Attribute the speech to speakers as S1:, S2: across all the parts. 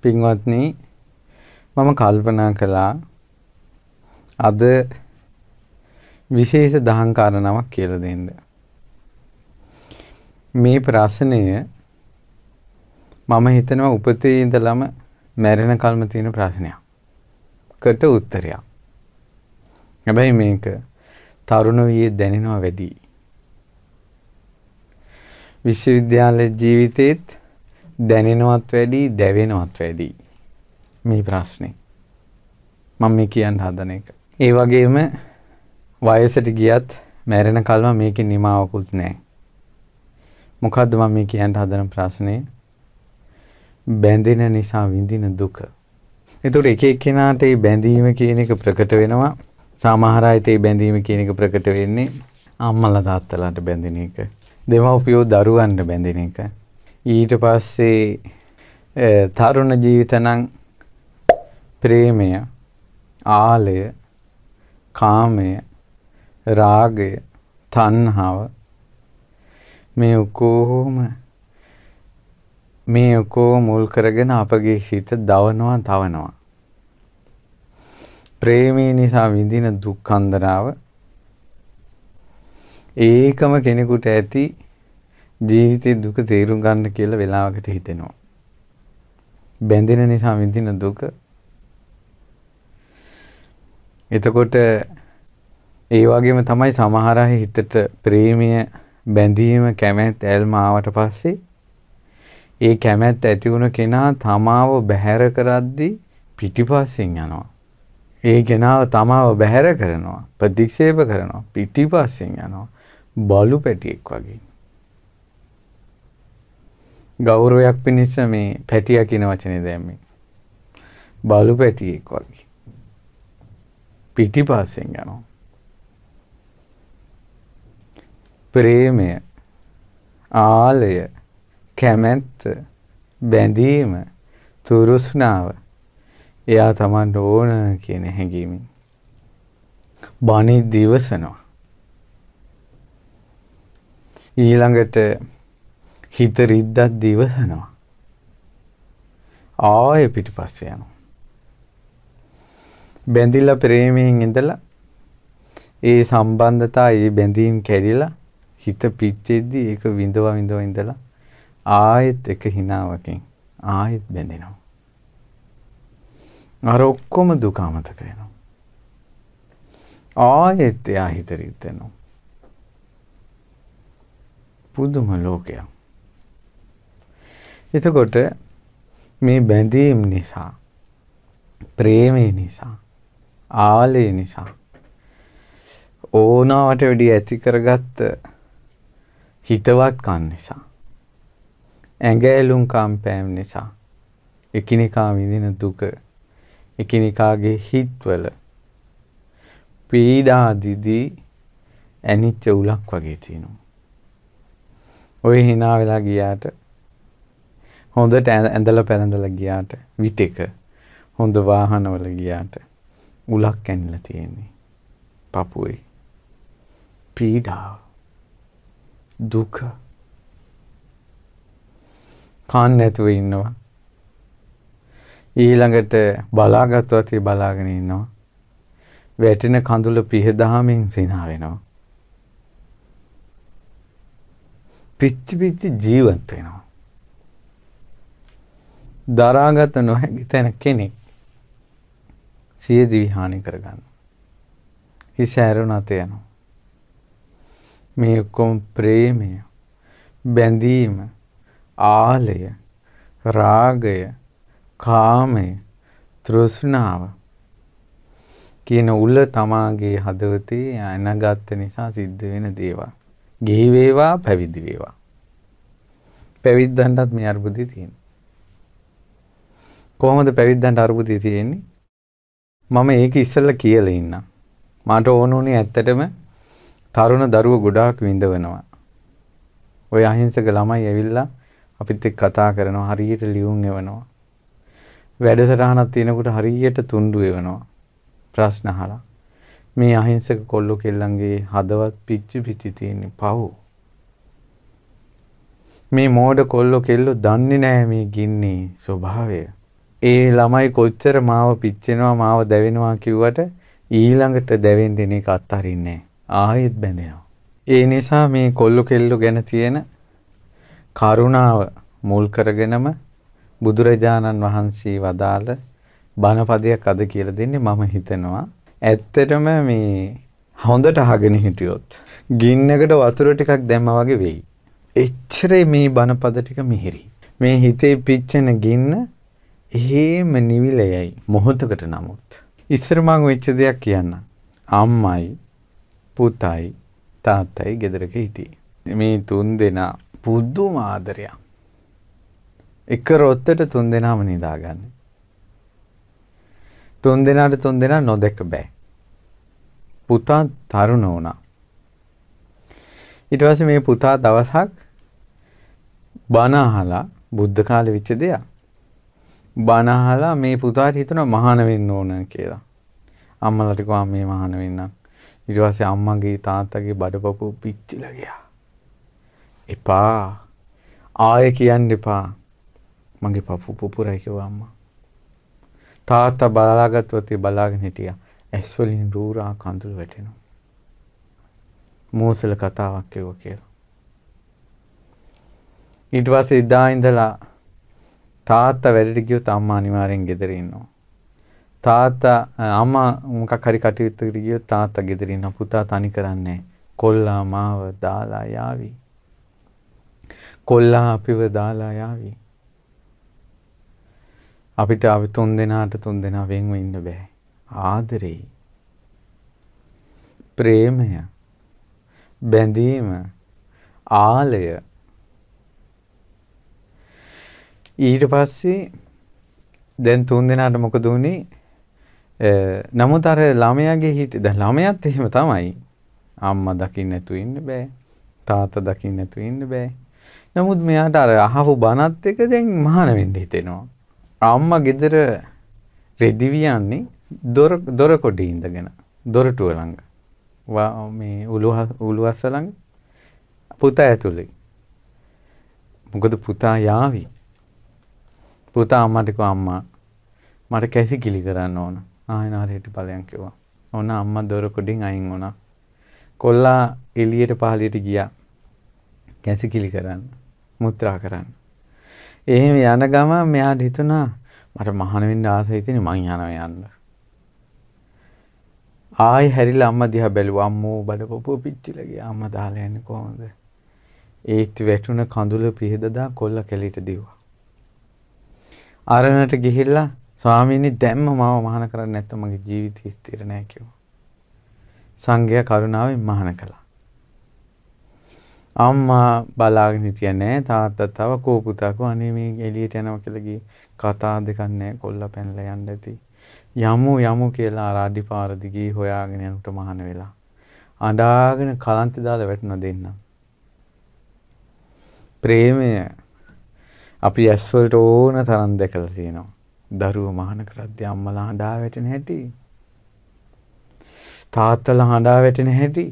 S1: පින්වත්නි මම කල්පනා කළා අද විශේෂ දහම් කාරණාවක් කියලා දෙන්න. මේ ප්‍රශ්නය මම හිතනවා උපතේ ඉඳලම මැරෙන කල්ම තියෙන ප්‍රශ්නයක්. කට උත්තරයක්. හැබැයි මේක තරුණ වියේ දැනෙනවා වැඩි. විශ්වවිද්‍යාල ජීවිතේත් දැනෙනවත් වැඩි, දැවෙනවත් වැඩි. මේ ප්‍රශ්නේ. මම මේ කියන්න හදන එක. ඒ වගේම වයසට ගියත් මැරෙන කල්ම මේකේ නිමාවකුත් නැහැ. මොකද්ද මම මේ කියන්න හදන ප්‍රශ්නේ? බැඳෙන නිසා විඳින දුක. ඒතකොට එක එක්කෙනාට මේ බැඳීම කියන එක ප්‍රකට වෙනවා. සමහර අයට මේ බැඳීම කියන එක ප්‍රකට වෙන්නේ අම්මලා තාත්තලාට බැඳෙන එක. දෙමව්පියෝ දරුවන්ට බැඳෙන එක. ඊට පස්සේ තරුණ ජීවිත නම් ප්‍රේමය, ආලය, කාමය, රාගය, තණ්හාව මේ ඔක්කොම මුල් කරගෙන අපගේ සිත දවනවා, තවනවා. ප්‍රේමය නිසා විඳින දුක් අන්දරාව ඒකම කෙනෙකුට ඇති ජීවිතේ දුක තේරුම් ගන්න කියලා වෙලාවකට හිතෙනවා. බැඳෙන නිසා විඳින දුක. එතකොට ඒ වගේම තමයි සමහර අය හිතට ප්‍රේමය, බැඳීම, කැමැත්ත, ඇල්ම ආවට පස්සේ ඒ කැමැත්ත ඇති වුණ කෙනා තමාව බැහැර කරද්දී පිටිපස්සෙන් යනවා. ඒ කෙනාව තමාව බැහැර කරනවා, ප්‍රතික්ෂේප කරනවා, පිටිපස්සෙන් යනවා. බලු පැටියෙක් වගේ. ගෞරවයක් පිණිස මේ පැටියා කියන වචනේ දැම්මේ. බලු පැටියෙක් වගේ. පිටිපස්සෙන් යනවා. ප්‍රේමය, ආලය, කැමැත්ත, බැඳීම, තුරුස්නාව එයා තමන්ට ඕන කියන හැඟීමෙන් බණි දිවසනවා. ඊළඟට හිත රිද්දක් දිවසනවා. ආයෙ පිටිපස්සේ යනවා. බැඳිලා ප්‍රේමයෙන් ඉඳලා ඒ සම්බන්ධතා, ඒ බැඳීම් කැඩිලා හිත පිච්චෙද්දි ඒක විඳව ඉඳලා ආයෙත් එක හිනාවකින් ආයෙත් බැඳෙනවා. අර ඔක්කොම දුක අමතක වෙනවා. ආයෙත් එයා හිත රිද්දෙනවා. පුදුම ලෝකයක්. එතකොට මේ බැඳීම් නිසා, ප්‍රේමය නිසා, ආලය නිසා, ඕනාවට වැඩි ඇති කරගත්ත හිතවත්කම් නිසා, ඇඟැලුම් කම්පෑම් නිසා, එකිනෙකා විඳින දුක, එකිනෙකාගේ හිත්වල පීඩා දිදී ඇනිච්ච උලක් වගේ තියෙනවා. ඔය hina වෙලා ගියාට, හොඳට ඇඳලා පැළඳලා ගියාට, විතක හොඳ වාහනවල ගියාට උලක් ඇනිලා තියෙන්නේ. පපුවේ පීඩාව, දුක. කන් නැතුව ඉන්නවා. ඊළඟට බලාගත්වත් බලාගෙන ඉන්නවා. වැටෙන කඳුල පිහදාමින් සිනා වෙනවා. පිච්චි ජීවත් වෙනවා. දරාගත නොහැකි තැන කෙනෙක් සිය දිවි හානි කරගන්න. හිස ඇරුණත යනවා. මේ ඔක්කොම ප්‍රේමය, බැඳීම, ආලය, රාගය, කාමය, තෘෂ්ණාව කියන උල තමාගේ හදවතේ ඇනගත්ත නිසා සිද්ධ වෙන දේවල්. ගිහි වේවා, පැවිදි වේවා. පැවිද්දන්ටත් මේ අර්බුදය තියෙනවා. කොහොමද පැවිද්දන්ට අර්බුදය තියෙන්නේ? මම ඒක ඉස්සෙල්ලා කියලා ඉන්නම්. මට ඕන උනේ ඇත්තටම තරුණ දරුවෝ ගොඩාක් විඳවනවා. ඔය අහිංසක ළමයි ඇවිල්ලා අපිත් එක්ක කතා කරනවා, හරියට ලියුම් එවනවා. වැඩසටහනක් තියෙනකොට හරියට තුන්ඩු එවනවා. ප්‍රශ්න අහලා. මේ අහිංසක කොල්ලෝ කෙල්ලන්ගේ හදවත් පිච්චි තියෙන පව්. මේ මෝඩ කොල්ලෝ කෙල්ලෝ දන්නේ නැහැ මේ ගින්නේ ස්වභාවය. ඒ ළමයි කොච්චර මාව පිච්චෙනවා මාව දැවෙනවා කිව්වට ඊළඟට දැවෙන්න එන එක අත්හරින්නේ ආයෙත් බැඳෙනවා. ඒ නිසා මේ කොල්ල කෙල්ල ගැන තියෙන කරුණාව මුල් කරගෙනම බුදුරජාණන් වහන්සේ වදාළ බණපදයක් අද කියලා දෙන්නේ මම හිතනවා. ඇත්තටම මේ හොඳට අහගෙන හිටියොත් ගින්නකට වතුර ටිකක් දැම්මා වගේ වෙයි. එච්චරේ මේ බණපද ටික මිහිරි. මේ හිතේ පිච්චෙන ගින්න එහෙම නිවිලයයි මොහොතකට නමුත්. ඉස්සර මං වෙච්ච දෙයක් කියන්න. අම්මයි පුතයි තාත්තයි ගෙදරක හිටියේ. මේ තුන් දෙනා පුදුම ආදරයක්. එක රොත්තට තුන් දෙනාම නිදාගන්නේ. තුන් දෙනාට තුන් දෙනා නොදැක බෑ. පුතා තරුණ වුණා. ඊට පස්සේ මේ පුතා දවසක් බණ අහලා බුද්ධ කාලෙ වෙච්ච දෙයක්. බණ අහලා මේ පුතාට හිතුණා මහාන වෙන්න ඕන කියලා. අම්මලාට කිව්වා මේ මහාන වෙන්න. ඊට පස්සේ අම්මගේ තාත්තගේ බඩපපුව පිච්චිලා ගියා. එපා. ආයෙ කියන්න එපා. මගේ පපුව පුපුරයි කිව්වා අම්මා. තාත්තා බලාගත්තොත් බලාගෙන හිටියා. ඇස් වලින් රූරා කඳුළු වැටෙනවා. මෝසල කතාවක් කිව්වා කියලා. ඊට පස්සේ ඉදා ඉඳලා තාත්තා වැඩට ගියොත් අම්මා අනිවාර්යෙන් ගෙදර ඉන්නවා. තාත්තා අම්මා මොකක් හරි කටයුත්තකට ගියොත් තාත්තා ගෙදර ඉන්නවා. පුතා තනි කරන්නේ කොල්ලා මාව දාලා යාවි. කොල්ලා අපිව දාලා යාවි. අපිට අපි තුන් දෙනාට තුන් දෙනා වෙන්ව ඉන්න බෑ. ආදරේ, ප්‍රේමය, බැඳීම, ආලය. ඊට පස්සේ දැන් තුන් දෙනාට මොකද උනේ? නමුත් අර ළමයාගේ හිතේ දැන් ළමයාත් එහෙම තමයි. අම්මා දකින්න නැතුව ඉන්න බෑ. තාත්තා දකින්න නැතුව ඉන්න බෑ. නමුත් මෙයාට අර අහපු බණත් එක දැන් මහාන වෙන්න හිතෙනවා. අම්මා ගෙදර රෙදි වියන්නේ දොර කොටේ ඉඳගෙන දොරටුව ළඟ. මේ උළුවස්ස ළඟ පුතා ඇතුලේ. මොකද පුතා යාවි. පුතා අම්මට කිව්වා අම්මා මට කැසිකිලි කරන්න ඕන. ආයෙනාරේට ඵලයන් කිව්වා. ඕන අම්මා දොර කොටින් අයින් වුණා. කොල්ලා එළියට පහළියට ගියා. කැසිකිලි කරන්න. මුත්‍රා කරන්න. එහෙම යන ගම මෙයාට හිතුණා මට මහාන වෙන්න ආසයි තියෙන මං යනවා යන්න. ආයි හැරිලා අම්මා දිහා බැලුවා. අම්මෝ බඩපොපුව පිච්චිලා ගියා. අම්මා දාලා යන්නේ කොහොමද? ඒත් වැටුණ කඳුල පිහදදා කොල්ල කෙලිට දිව්වා. ආරණට ගිහිල්ලා ස්වාමීනි දැම්ම මාව මහාන කරන්නේ නැත්නම් මගේ ජීවිතය ස්ථිර නැහැ කිව්වා. සංඝයා කරුණාවෙන් මහාන කළා. අම්මා බලාගෙන හිටියේ නෑ. තාත්තා තව කෝ පුතා කෝ අනේ මේ එළියට යනවා කියලා ගියේ. කතා දෙකක් නෑ. කොල්ලා පැනලා යන්න ඇති. යමු කියලා අර අඩිපාර දිගේ හොයාගෙන යනකොට මහාන වෙලා. අඬාගෙන කලන්තේ දාලා වැටුණා දෙන්න. ප්‍රේමය අපි ඇස් වලට ඕන තරම් දැකලා තියෙනවා. දරුවෝ මහාන කරද්දී අම්මලා හඬා වැටෙන හැටි. තාත්තලා හඬා වැටෙන හැටි.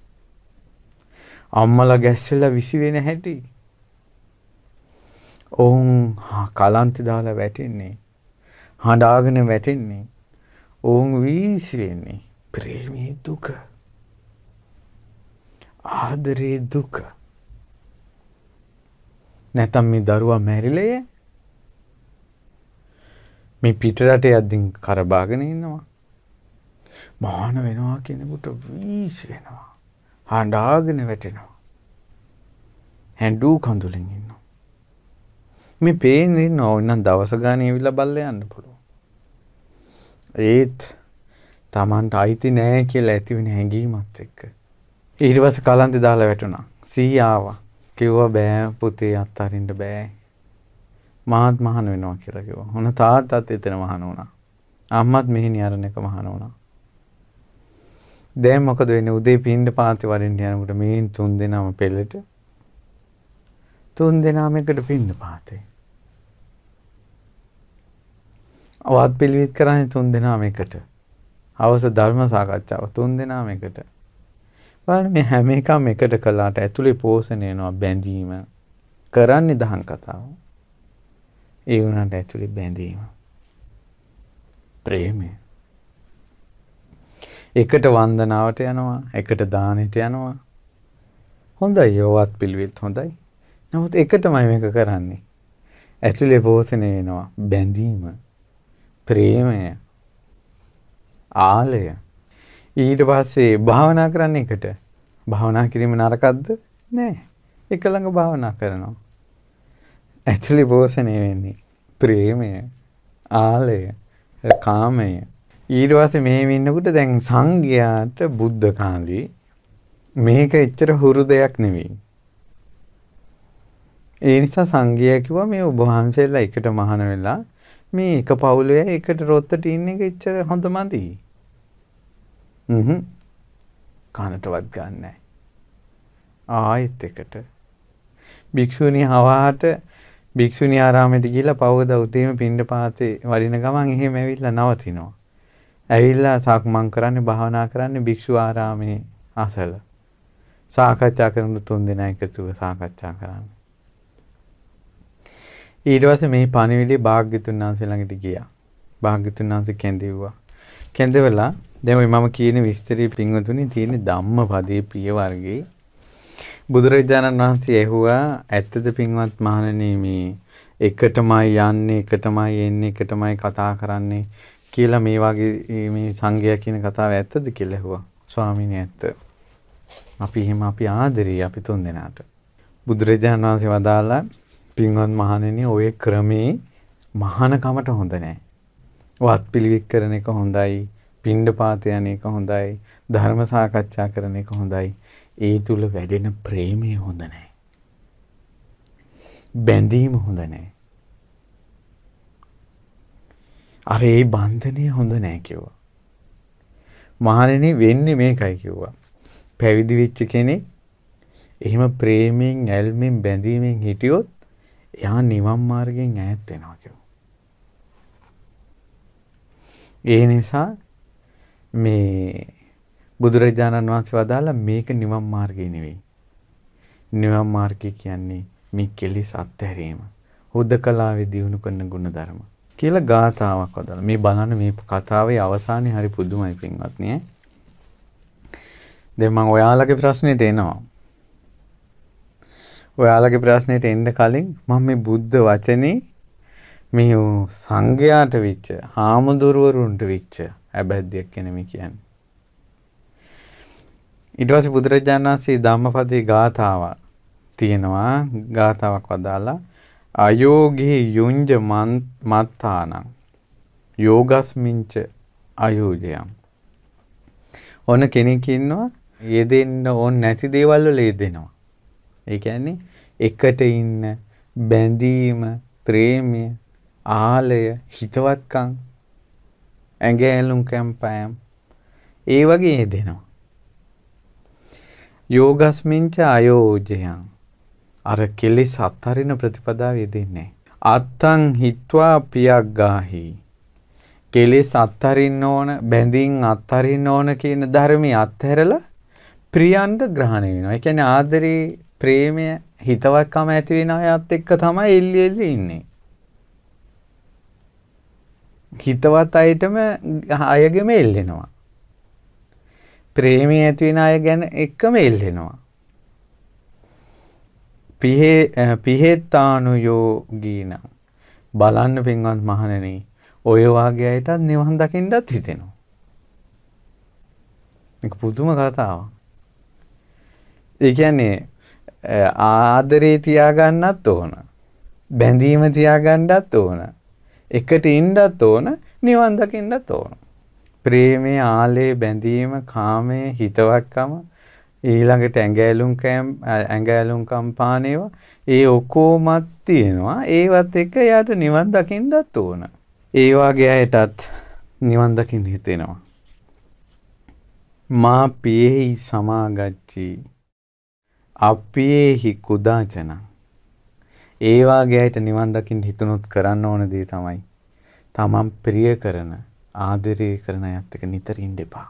S1: අම්මලා ගැස්සලා විසි වෙන හැටි. ඔවුන් කලන්තේ දාලා වැටෙන්නේ. හඬාගෙන වැටෙන්නේ. ඔවුන් වීසි වෙන්නේ. ප්‍රේමී දුක. ආදරේ දුක. නැතම් මේ දරුවා මැරිලේ මේ පිටරට යද්දින් කරබාගෙන ඉන්නවා. මහාන වෙනවා කෙනෙකුට වීසි වෙනවා. හඬාගෙන වැටෙනවා. හැඬු කඳුලෙන් ඉන්නවා. මේ පේන්නේ නෝනම් දවස ගානේ ඇවිල්ලා බල්ලා යන්න පුළුවන්. ඒත් Tamanට අයිති නෑ කියලා ඇතිවෙන හැඟීමත් එක්ක. ඊට පස්සේ කලන්තේ දාලා වැටුණා. සීයා ආවා. කිව්වා බෑ පුතේ අත්හරින්න බෑ. මාත් මහාන වෙනවා කියලා කිව්වා. මොන තාත්තත් එතන මහාන වුණා. අම්මත් මෙහෙණි අරණ එක මහාන වුණා. දැන් මොකද වෙන්නේ? උදේ පින්ඩ පාතේ වඩින්න යනකොට මේ තුන් දෙනාම පෙළට. තුන් දෙනාම එකට පින්ඩ පාතේ. අවත් පිළිවිත් කරන්නේ තුන් දෙනාම එකට. අවස ධර්ම සාකච්ඡාව තුන් දෙනාම එකට. බලන්න මේ හැම එකම එකට කළාට ඇතුලේ පෝෂණය වෙනවා බැඳීම. කරන්නේ දහම් කතාව. ඒ වුණාට ඇතුලේ බැඳීම. ප්‍රේමය. එකට වන්දනාවට යනවා, එකට දානෙට යනවා. හොඳයි යෝවත් පිළිවෙත් හොඳයි. නමුත් එකටමයි මේක කරන්නේ. ඇතුලේ පෝෂණය වෙනවා බැඳීම, ප්‍රේමය, ආලය. ඊට පස්සේ භාවනා කරන්න එකට. භාවනා කිරීම නරකක්ද? නෑ. එක ළඟ භාවනා කරනවා. ඇතුලේ පෝෂණය වෙන්නේ ප්‍රේමය, ආලය, කාමය. ඊට පස්සේ මෙහෙම ඉන්නකොට දැන් සංඝයාට බුද්ධ කාලේ මේක එච්චර හුරු දෙයක් නෙවෙයි. ඒ නිසා සංඝයා කිව්වා මේ ඔබ වහන්සේලා එකට මහාන වෙලා මේ එක පවුලේ එකට රොත්තට ඉන්න එක එච්චර හොඳ මදි. කනටවත් ගන්නෑ. ආයෙත් එකට. භික්ෂුණී හවාට භික්ෂුණී ආරාමයට ගිහිල්ලා පවගද උදේම පිණ්ඩපාතේ වඩින ගමන් එහෙම ඇවිල්ලා නවතිනවා. ඇවිල්ලා සක්මන් කරන්නේ භාවනා කරන්නේ භික්ෂු ආරාමේ අසල. සාකච්ඡා කරන 3 දෙනා එකතුව සාකච්ඡා කරන්නේ. ඊට පස්සේ මේ පණිවිඩය භාග්‍යතුන් වහන්සේ ළඟට ගියා. භාග්‍යතුන් වහන්සේ කැඳෙව්වා. කැඳෙවලා දැන් ඔය මම කියන විස්තරي පින්වතුනි තියෙන ධම්මපදයේ පිය වර්ගයේ බුදුරජාණන් වහන්සේ ඇහුවා ඇත්තද පින්වත් මහණෙනි මේ එකටමයි යන්නේ එකටමයි එන්නේ එකටමයි කතා කරන්නේ කියලා මේ වගේ මේ සංඝයා කියන කතාව ඇත්තද කියලා ඇහුවා. ස්වාමීනි ඇත්ත. අපි ආදරේ අපි 3 දෙනාට. බුදුරජාණන් වහන්සේ වදාලා පින්වත් මහණෙනි ඔය ක්‍රමේ මහානකමට හොඳ නැහැ. වත් පිළිවෙත් කරන එක හොඳයි, පිණ්ඩපාත යන එක හොඳයි, ධර්ම සාකච්ඡා කරන එක හොඳයි. ඒ තුල වැඩෙන ප්‍රේමය හොඳ නැහැ. බැඳීම හොඳ නැහැ. අර ඒ බන්ධනය හොඳ නැහැ කිව්වා. මහණෙනි වෙන්නේ මේකයි කිව්වා. පැවිදි වෙච්ච කෙනෙක් එහෙම ප්‍රේමයෙන්, ඇල්මෙන්, බැඳීමෙන් හිටියොත් එයා නිවන් මාර්ගයෙන් ඈත් වෙනවා කිව්වා. ඒ නිසා මේ බුදුරජාණන් වහන්සේ වදාලා මේක නිවන් මාර්ගය නෙවෙයි. නිවන් මාර්ගය කියන්නේ මේ කෙලෙස් අත්හැරීම. හුදකලාවේ දියුණු කරන ගුණධර්ම කියලා ගාථාවක් වදාලා. මේ බලන්න මේ කතාවේ අවසානයේ හරි පුදුමයි පින්වත්නි. දැන් මම ඔයාලගේ ප්‍රශ්නෙට එනවා. ඔයාලගේ ප්‍රශ්නෙට එන්න කලින් මම මේ බුද්ධ වචනේ මේ සංඝයාට වෙච්ච, හාමුදුරුවරුන්ට වෙච්ච අබැද්දයක් කියන මේ කියන්නේ. ඊට පස්සේ බුදුරජාණන් වහන්සේ ධම්මපදයේ ගාථාව තියෙනවා. ගාථාවක් වදාලා අයෝගේ යුංජ මත්තානං යෝගස්මින්ච අයෝජයම්. ඕන කෙනෙක් ඉන්නවා යෙදෙන්න ඕන නැති දේවල් වල යෙදෙනවා. ඒ කියන්නේ එකට ඉන්න බැඳීම, ප්‍රේමය, ආලය, හිතවත්කම්, ඇඟැලුම් කැම්පයම් ඒ වගේ යෙදෙනවා. යෝගස්මින්ච අයෝජයං අර කෙලෙස් අත්තරින ප්‍රතිපදාව යෙදෙන්නේ. අත්තං හිත්වා පියග්ගාහි කෙලෙස් අත්තරින්න ඕන, බැඳින් අත්තරින්න ඕන කියන ධර්මයේ අත්හැරලා ප්‍රියන්ට ග්‍රහණය වෙනවා. ඒ කියන්නේ ආදරේ, ප්‍රේමය, හිතවත්කම ඇති වෙන අයත් එක්ක තමයි එල්ලි ඉන්නේ. හිතවත් අයටම අයගෙම එල්ලෙනවා. ප්‍රේමය ඇති වෙන අය ගැන එක්කම එල්ලෙනවා. පිහෙත්තානු යෝගීන බලන්න පින්වත් මහණෙනි ඔය වාගේ අයටත් නිවන් දකින්නත් හිතෙනවා. මේක පුදුම කතාවක්. ඒ කියන්නේ ආදරේ තියාගන්නත් ඕන, බැඳීම තියාගන්නත් ඕන, එකට ඉන්නත් ඕන, නිවන් දකින්නත් ඕන. ප්‍රේමයේ, ආලේ, බැඳීම, කාමයේ, හිතවත්කම, ඊළඟට ඇඟැලුම් කම්පානේව ඒ ඔක්කොමත් තියෙනවා. ඒවත් එක්ක යාට නිවන් දකින්නත් ඕන. ඒ වගේ අයටත් නිවන් දකින්න හිතෙනවා. මා පියෙහි සමාගච්ඡී අප්පියෙහි කුදාචන. ඒ වගේ අයට නිවන් දකින්න හිතුනොත් කරන්න ඕන දේ තමයි තමන් ප්‍රිය කරන, ආදරය කරන අයත් එක්ක නිතර ඉන්න එපා.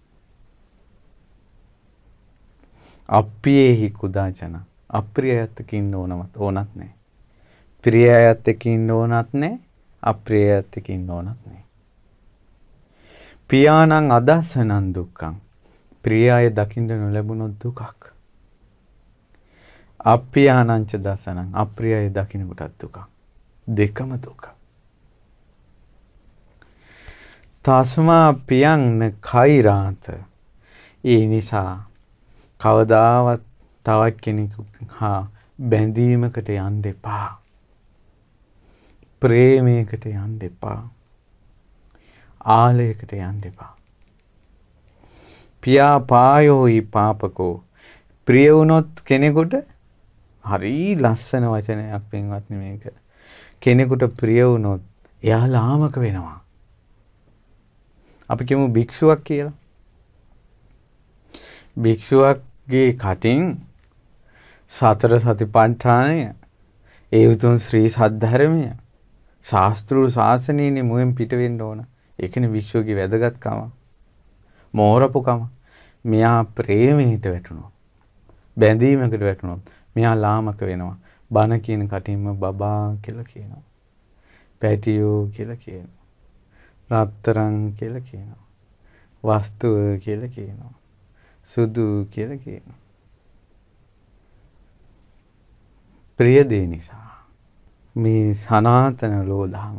S1: අප්පියෙහි කුදාචන. අප්‍රිය අයත් එක්ක ඉන්න ඕනත් නැහැ. ප්‍රිය අයත් එක්ක ඉන්න ඕනත් නැහැ. අප්‍රිය අයත් එක්ක ඉන්න ඕනත් නැහැ. පියාණන් අදස්සනං දුක්ඛං. ප්‍රිය අය දකින්න නොලැබුණොත් දුකක්. අප්පියාණංච දසනං. අප්‍රිය අය දකින්න කොටත් දුකක්. දෙකම දුක. තස්මා පියං කෛරාත. ඒ නිසා කවදාවත් තවත් කෙනෙකු හා බැඳීමකට යන්න එපා. ප්‍රේමයකට යන්න එපා. ආලයකට යන්න එපා. පියා පායෝයි පාපකෝ. ප්‍රිය වුණොත් කෙනෙකුට හරි ලස්සන වචනයක් පින්වත්නි මේක. කෙනෙකුට ප්‍රිය වුණොත් එයා ලාමක වෙනවා. අපි කියමු භික්ෂුවක් කියලා. භික්ෂුවක්ගේ කටින් සතර සතිපට්ඨානය, ඒ උතුම් ශ්‍රී සද්ධර්මය, ශාස්ත්‍රීය ශාසනයනේ මුවෙන් පිට වෙන්න ඕන. ඒකනේ භික්ෂුවගේ වැදගත්කම. මෝරපුකම. මෙයා ප්‍රේමයට වැටුණොත්, බැඳීමකට වැටුණොත් මෙයා ලාමක වෙනවා. බණ කියන කටින්ම බබා කියලා කියනවා. පැටියෝ කියලා කියනවා. රත්තරන් කියලා කියනවා. වස්තුව කියලා කියනවා. සුදු කියලා කියනවා. ප්‍රිය දේ නිසා මේ සනාතන ලෝධාම.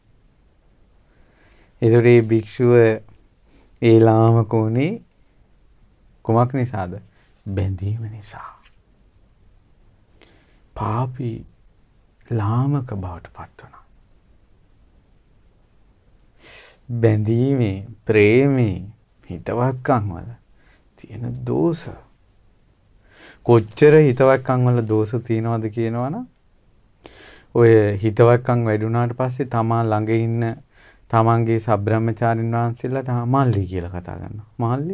S1: ඒතරේ භික්ෂුව ඒ ලාමක උනේ කුමක් නිසාද? බැඳීම නිසා. පාපී ලාමක බවට පත් වුණා. බැඳීමේ, ප්‍රේමේ, හිතවත්කම් වල තියෙන දෝෂ. කොච්චර හිතවත්කම් වල දෝෂ තියෙනවද කියනවනම් ඔය හිතවත්කම් වැඩුණාට පස්සේ තමා ළඟ ඉන්න තමන්ගේ සබ්‍රහ්මචාරින් වහන්සේලාට මල්ලි කියලා කතා කරනවා. මල්ලි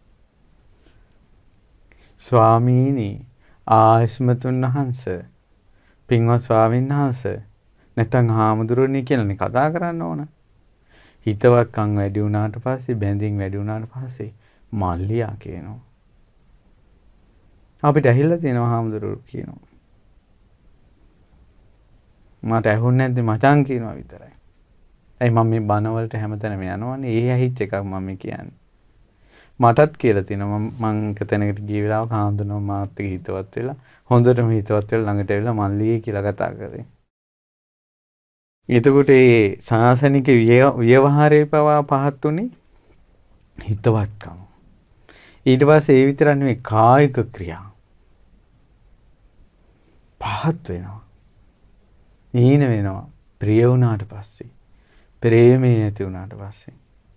S1: ස්වාමීනි, ආයස්මතුන් වහන්සේ, පින්වත් ස්වාමීන් වහන්සේ, නැත්නම් හාමුදුරුවනේ කියලානේ කතා කරන්න ඕන. හිතවත්කම් වැඩි වුණාට පස්සේ, බැඳීම් වැඩි වුණාට පස්සේ මල්ලියා කියනවා. අපිට ඇහිලා තියෙනවා හාමුදුරුවෝ කියනවා. මට ඇහුන්නේ නැද්ද මචං කියනවා විතරයි. ඇයි මම මේ බණ වලට හැමතැනම යනවනේ. ඒ ඇහිච්ච එකක් මම කියන්නේ. මටත් කියලා තියෙනවා මම එක තැනකට ගිය වෙලාවක හාමුදුරුවෝ මාත් එක්ක හිතවත් වෙලා හොඳටම හිතවත් වෙලා ළඟට ඇවිල්ලා මල්ලියේ කියලා කතා කරේ. එතකොට ඒ සාසනික ව්‍යවහාරයේ පවා පහත් උනේ හිතවත්කම. ඊට පස්සේ ඒ විතර නෙවෙයි කායික ක්‍රියා පහත් වෙනවා. ඊන වෙනවා. ප්‍රිය වුණාට පස්සේ, ප්‍රේමය ඇති වුණාට පස්සේ.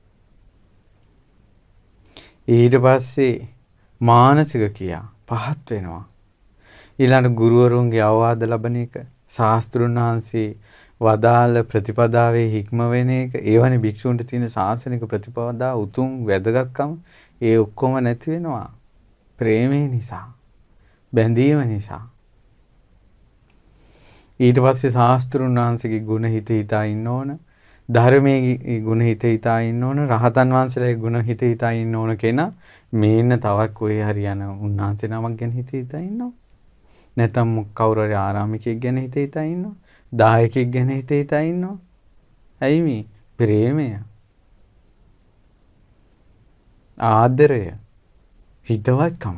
S1: ඊට පස්සේ මානසික ක්‍රියා පහත් වෙනවා. ඊළඟ ගුරුවරුන්ගේ අවවාද ලබන එක, ශාස්ත්‍රුන් වහන්සේ වදාළ ප්‍රතිපදාවේ හික්ම වෙන එක, ඒවනේ භික්ෂුන්ට තියෙන ශාසනික ප්‍රතිපදා උතුම් වැදගත්කම, ඒ ඔක්කොම නැති වෙනවා. ප්‍රේමය නිසා, බැඳීම නිසා. ඊට පස්සේ ශාස්ත්‍රුන් වහන්සේගේ ගුණ හිත හිතා ඉන්න ඕන, ධර්මයේ ගුණ හිත හිතා ඉන්න ඕන, රහතන් වහන්සේලාගේ ගුණ හිත හිතා ඉන්න ඕන කෙනා මේන්න තවක් කොහේ හරි යන උන්වහන්සේ නමක් ගැන හිත හිතා ඉන්නවා. නැත්නම් කවුරු හරි ආරාමිකයෙක් ගැන හිත හිතා ඉන්නවා. දායකයෙක් ගැන හිත හිතා ඉන්නවා. ඇයි මේ? ප්‍රේමය, ආදරය, හිතවත්කම.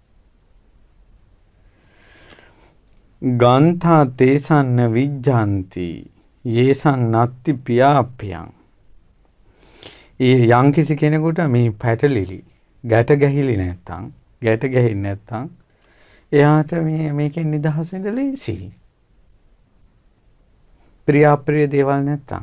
S1: ගන්ථා තේසන්න විජ්ජන්ති යේසං නත්ති පියාප්පියං. ඒ යම් කිසි කෙනෙකුට මේ පැටලිලි ගැට ගැහිලි නැත්තම්, ගැට ගැහින්නේ නැත්තම් එයාට මේකෙන් නිදහස් වෙන්න ලේසියි. ප්‍රිය අප්‍රිය දේවල් නැත්තම්.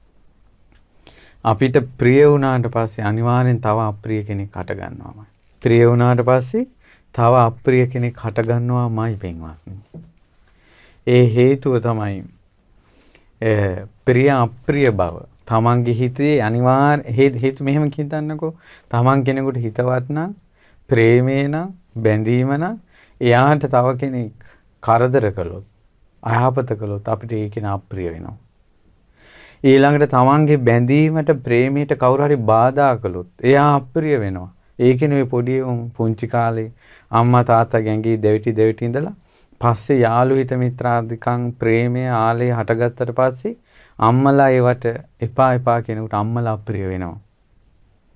S1: අපිට ප්‍රිය වුණාට පස්සේ අනිවාර්යෙන් තව අප්‍රිය කෙනෙක් හට ගන්නවාමයි. ප්‍රිය වුණාට පස්සේ තව අප්‍රිය කෙනෙක් හට ගන්නවාමයි පින්වත්නි. ඒ හේතුව තමයි ප්‍රිය අප්‍රිය බව. තමන්ගේ හිතේ අනිවාර්ය හේතු මෙහෙම හිතන්නකෝ. තමන් කෙනෙකුට හිතවත් නම්, ප්‍රේමේ නම්, බැඳීම නම්, එයාට තව කෙනෙක් කරදර කළොත්, අයහපත කළොත් අපිට ඒක අප්‍රිය වෙනවා. ඊළඟට තමන්ගේ බැඳීමට, ප්‍රේමයට කවුරු හරි බාධා කළොත් එයා අප්‍රිය වෙනවා. ඒකනේ ඔය පොඩි පුංචි කාලේ අම්මා තාත්තා ගැඟි දෙවිටි ඉඳලා පස්සේ යාළු හිත මිත්‍රාදිකං ප්‍රේමය ආලේ හටගත්තට පස්සේ අම්මලා ඒවට එපා එපා කෙනෙකුට අම්මලා අප්‍රිය වෙනවා.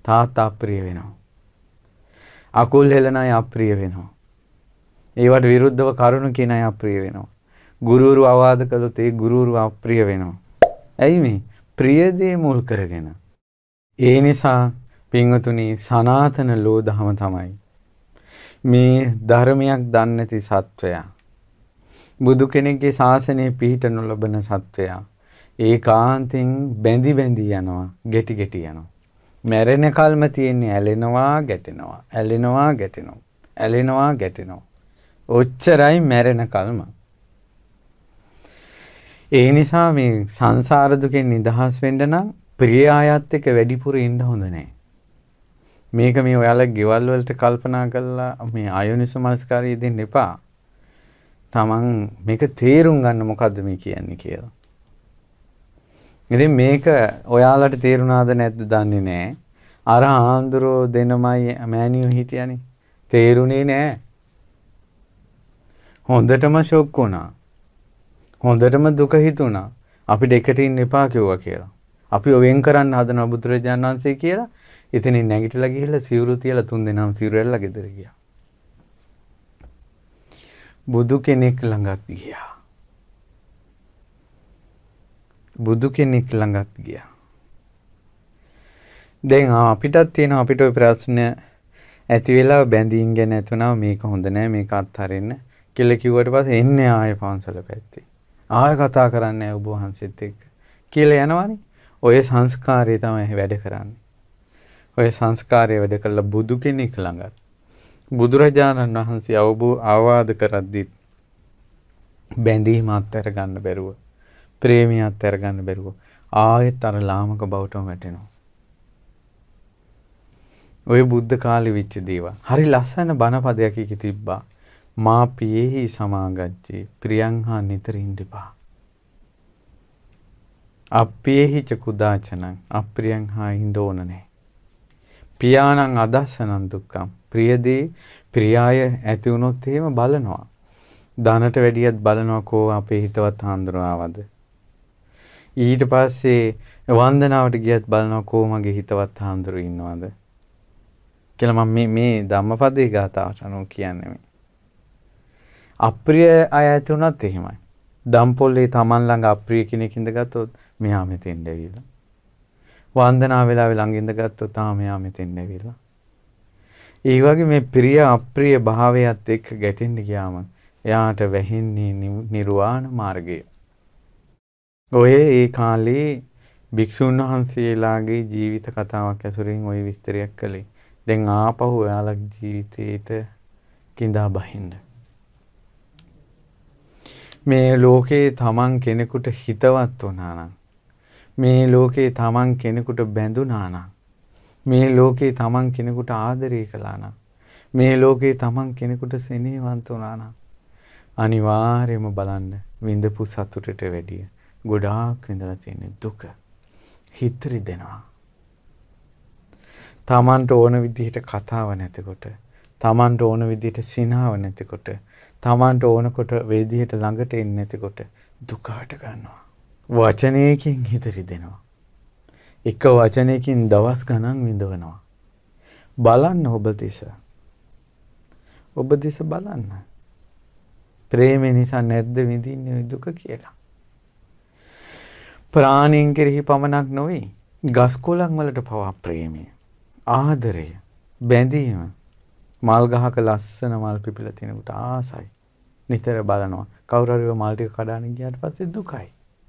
S1: තාත්තා අප්‍රිය වෙනවා. අකුල් හෙලන අය අප්‍රිය වෙනවා. ඒවට විරුද්ධව කරුණු කියන අය අප්‍රිය වෙනවා. ගුරුවරු අවවාද කළොත් ඒ ගුරුවරු අප්‍රිය වෙනවා. ඇයි මේ? ප්‍රිය දේ මුල් කරගෙන. ඒ නිසා පින්වතුනි සනාතන ලෝ දහම තමයි මේ ධර්මයක් දන්නේ නැති සත්වයා. බුදු කෙනෙක්ගේ ශාසනය පිහිට නොලබන සත්වයා ඒකාන්තයෙන් බැඳි බැඳි යනවා, ගැටි ගැටි යනවා. මැරෙන කල්ම තියෙන්නේ ඇලෙනවා, ගැටෙනවා, ඇලෙනවා, ගැටෙනවා, ඇලෙනවා, ගැටෙනවා. ඔච්චරයි මැරෙන කල්ම. ඒ නිසා මේ සංසාර දුකෙන් නිදහස් වෙන්න නම් ප්‍රිය ආයත් එක්ක වැඩිපුර ඉන්න හොඳ නැහැ. මේක මේ ඔයාලා ගෙවල් වලට කල්පනා කරලා මේ ආයෝනිසෝ මනස්කාරය දෙන්න එපා. තමන් මේක තේරුම් ගන්න මොකද්ද මේ කියන්නේ කියලා. ඉතින් මේක ඔයාලට තේරුණාද නැද්ද දන්නේ නැහැ. අර ආන්දරෝ දෙනමයි මෑනියෝ හිටියනේ. තේරුණේ නැහැ. හොඳටම ෂොක් වුණා. හොඳටම දුක හිතුණා. අපිට එකට ඉන්න එපා කිව්වා කියලා. අපි වෙන් කරන්න හදන බුදුරජාණන් වහන්සේ කියලා. ඉතින් නැගිටලා ගිහිල්ලා සිවුරු තියලා 3 දෙනාම සිවුරු ඇල්ලලා ගෙදර ගියා. බුදු කෙනෙක් ළඟත් ගියා. බුදු කෙනෙක් ළඟත් ගියා. දැන් අපිටත් තියෙනවා අපිට ওই ප්‍රශ්න ඇති වෙලා බැඳීම් ගැන ඇතුණා මේක හොඳ නෑ මේක අත්හරින්න කියලා කිව්වට පස්සේ එන්නේ ආයෙ පන්සල පැත්තේ. ආයෙ කතා කරන්නේ ඔබ වහන්සේත් එක්ක කියලා යනවනේ. ඔය සංස්කාරය තමයි වැඩ කරන්නේ. ඔය සංස්කාරය වැඩ කළා බුදු කෙනෙක් ළඟත්. බුදුරජාණන් වහන්සේ අවවාද කරද්දී බැඳීම අත්හැර ගන්න බැරුව, ප්‍රේමිය අත්හැර ගන්න බැරුව ආයෙත් අර ලාමක බවටම වැටෙනවා. ඔය බුද්ධ කාලේ වෙච්ච දේවල්. හරි ලස්සන බණපදයක් එකේ තිබ්බා. මා පියේහි සමාගච්ඡේ ප්‍රියං හා නිතර ඉඳපා. අප්පේහි ච කුදාචනං අප්‍රියං හා ඉන්න ඕන නැහැ. පියාණං අදස්සනං දුක්ඛං ප්‍රියදී ප්‍රියාය ඇති වුණොත් එහෙම බලනවා. ධනට වැඩියත් බලනවා කෝ අපේ හිතවත් හාමුදුරුවවද. ඊට පස්සේ වන්දනාවට ගියත් බලනවා කෝ මගේ හිතවත් හාමුදුරුවෝ ඉන්නවද කියලා. මම මේ ධම්මපදයේ ගාතාවට අනුව කියන්නේ මේ. අප්‍රිය අය ඇති වුණත් එහෙමයි. දම්පොල්ලේ Taman ළඟ අප්‍රිය කෙනෙක් ඉඳගත්තොත් මෙහා මෙතෙන් ඇවිල්ලා. වන්දනා වෙලාවේ ළඟ ඉඳගත්තොත් මෙහා මෙතෙන් ඇවිල්ලා. ඒ වගේ මේ ප්‍රිය අප්‍රිය භාවයත් එක්ක ගැටෙන්න ගියාම එයාට වැහෙන්නේ නිර්වාණ මාර්ගය. ඔය ඒ කාලේ භික්ෂුන් වහන්සේලාගේ ජීවිත කතාවක් ඇසුරින් ওই විස්තරයක් කළේ. දැන් ආපහු ඔයාලගේ ජීවිතේට කිඳා බහින්න. මේ ලෝකේ Taman කෙනෙකුට හිතවත් වුණා නම්, මේ ලෝකේ Taman කෙනෙකුට බැඳුනා නම්, මේ ලෝකේ Taman කෙනෙකුට ආදරය කළා නම්, මේ ලෝකේ Taman කෙනෙකුට සෙනෙහවන්ත වුණා නම් අනිවාර්යයෙන්ම බලන්න විඳපු සතුටට වැඩිය ගොඩාක් විඳලා තියෙන දුක හිත රිදෙනවා. Tamanට ඕන විදිහට කතාව නැතිකොට, Tamanට ඕන විදිහට සිනාව නැතිකොට, Tamanට ඕනකොට වේදිහට ළඟට එන්නේ නැතිකොට දුක හට ගන්නවා. වචනයකින් හිත රිදෙනවා. එක වචනයකින් දවස් ගණන් විඳවනවා. බලන්න ඔබ දෙස. ඔබ දෙස බලන්න. ප්‍රේම නිසා නැද්ද විඳින්නේ දුක කියලා. ප්‍රාණීන් කෙරෙහි පමණක් නොවේ. ගස් කොළන් වලට පවා ප්‍රේමය, ආදරය, බැඳීම. මල් ගහක ලස්සන මල් පිපිලා තිනකොට ආසයි. නිතර බලනවා. කවුරු හරි මල් ටික කඩාගෙන ගියාට පස්සේ දුකයි.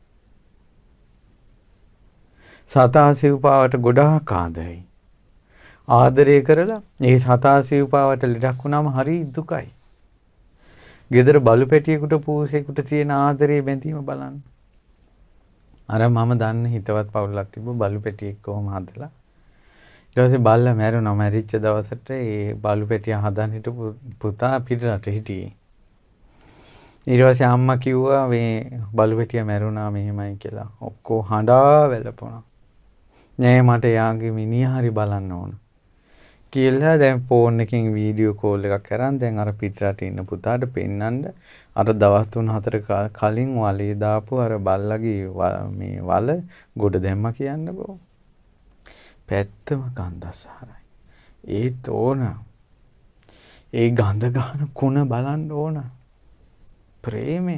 S1: සතා සිව්පාවට ගොඩාක් ආදරෙයි. ආදරය කරලා ඒ සතා සිව්පාවට ලෙඩක් වුණාම හරි දුකයි. ගෙදර බලු පැටියෙකුට පූසෙකුට තියෙන ආදරේ බැඳීම බලන්න. අර මම දන්න හිතවත් පවුලක් තිබ්බ බලු පැටියෙක් කොහොම හදලා ඊට පස්සේ බල්ලා මැරුණා. මැරිච්ච දවසට ඒ බලු පැටියා හදන්න හිටපු පුතා පිටරට හිටියේ. ඊට පස්සේ අම්මා කිව්වා මේ බලු පැටියා මැරුණා මෙහෙමයි කියලා. ඔක්කො හඬා වැළපුණා. නෑ මට යාගේ මිනිහා හරි බලන්න ඕන කියලා දැන් ෆෝන් එකකින් වීඩියෝ කෝල් එකක් කරන් දැන් අර පිටරට ඉන්න පුතාට පෙන්නන්න අර දවස් 3-4 කලින් වලේ දාපු අර බල්ලගේ මේ වල ගොඩ දැම්මා කියන්නකෝ. පැත්තම ගන්ධසාරයි. ඒත් ඕන. ඒ ගඳ ගන්න කුණ බලන්න ඕන. ප්‍රේමය.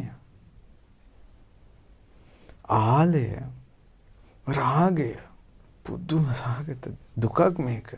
S1: ආලය. රාගය. පුදුම සහගත දුකක් මේක.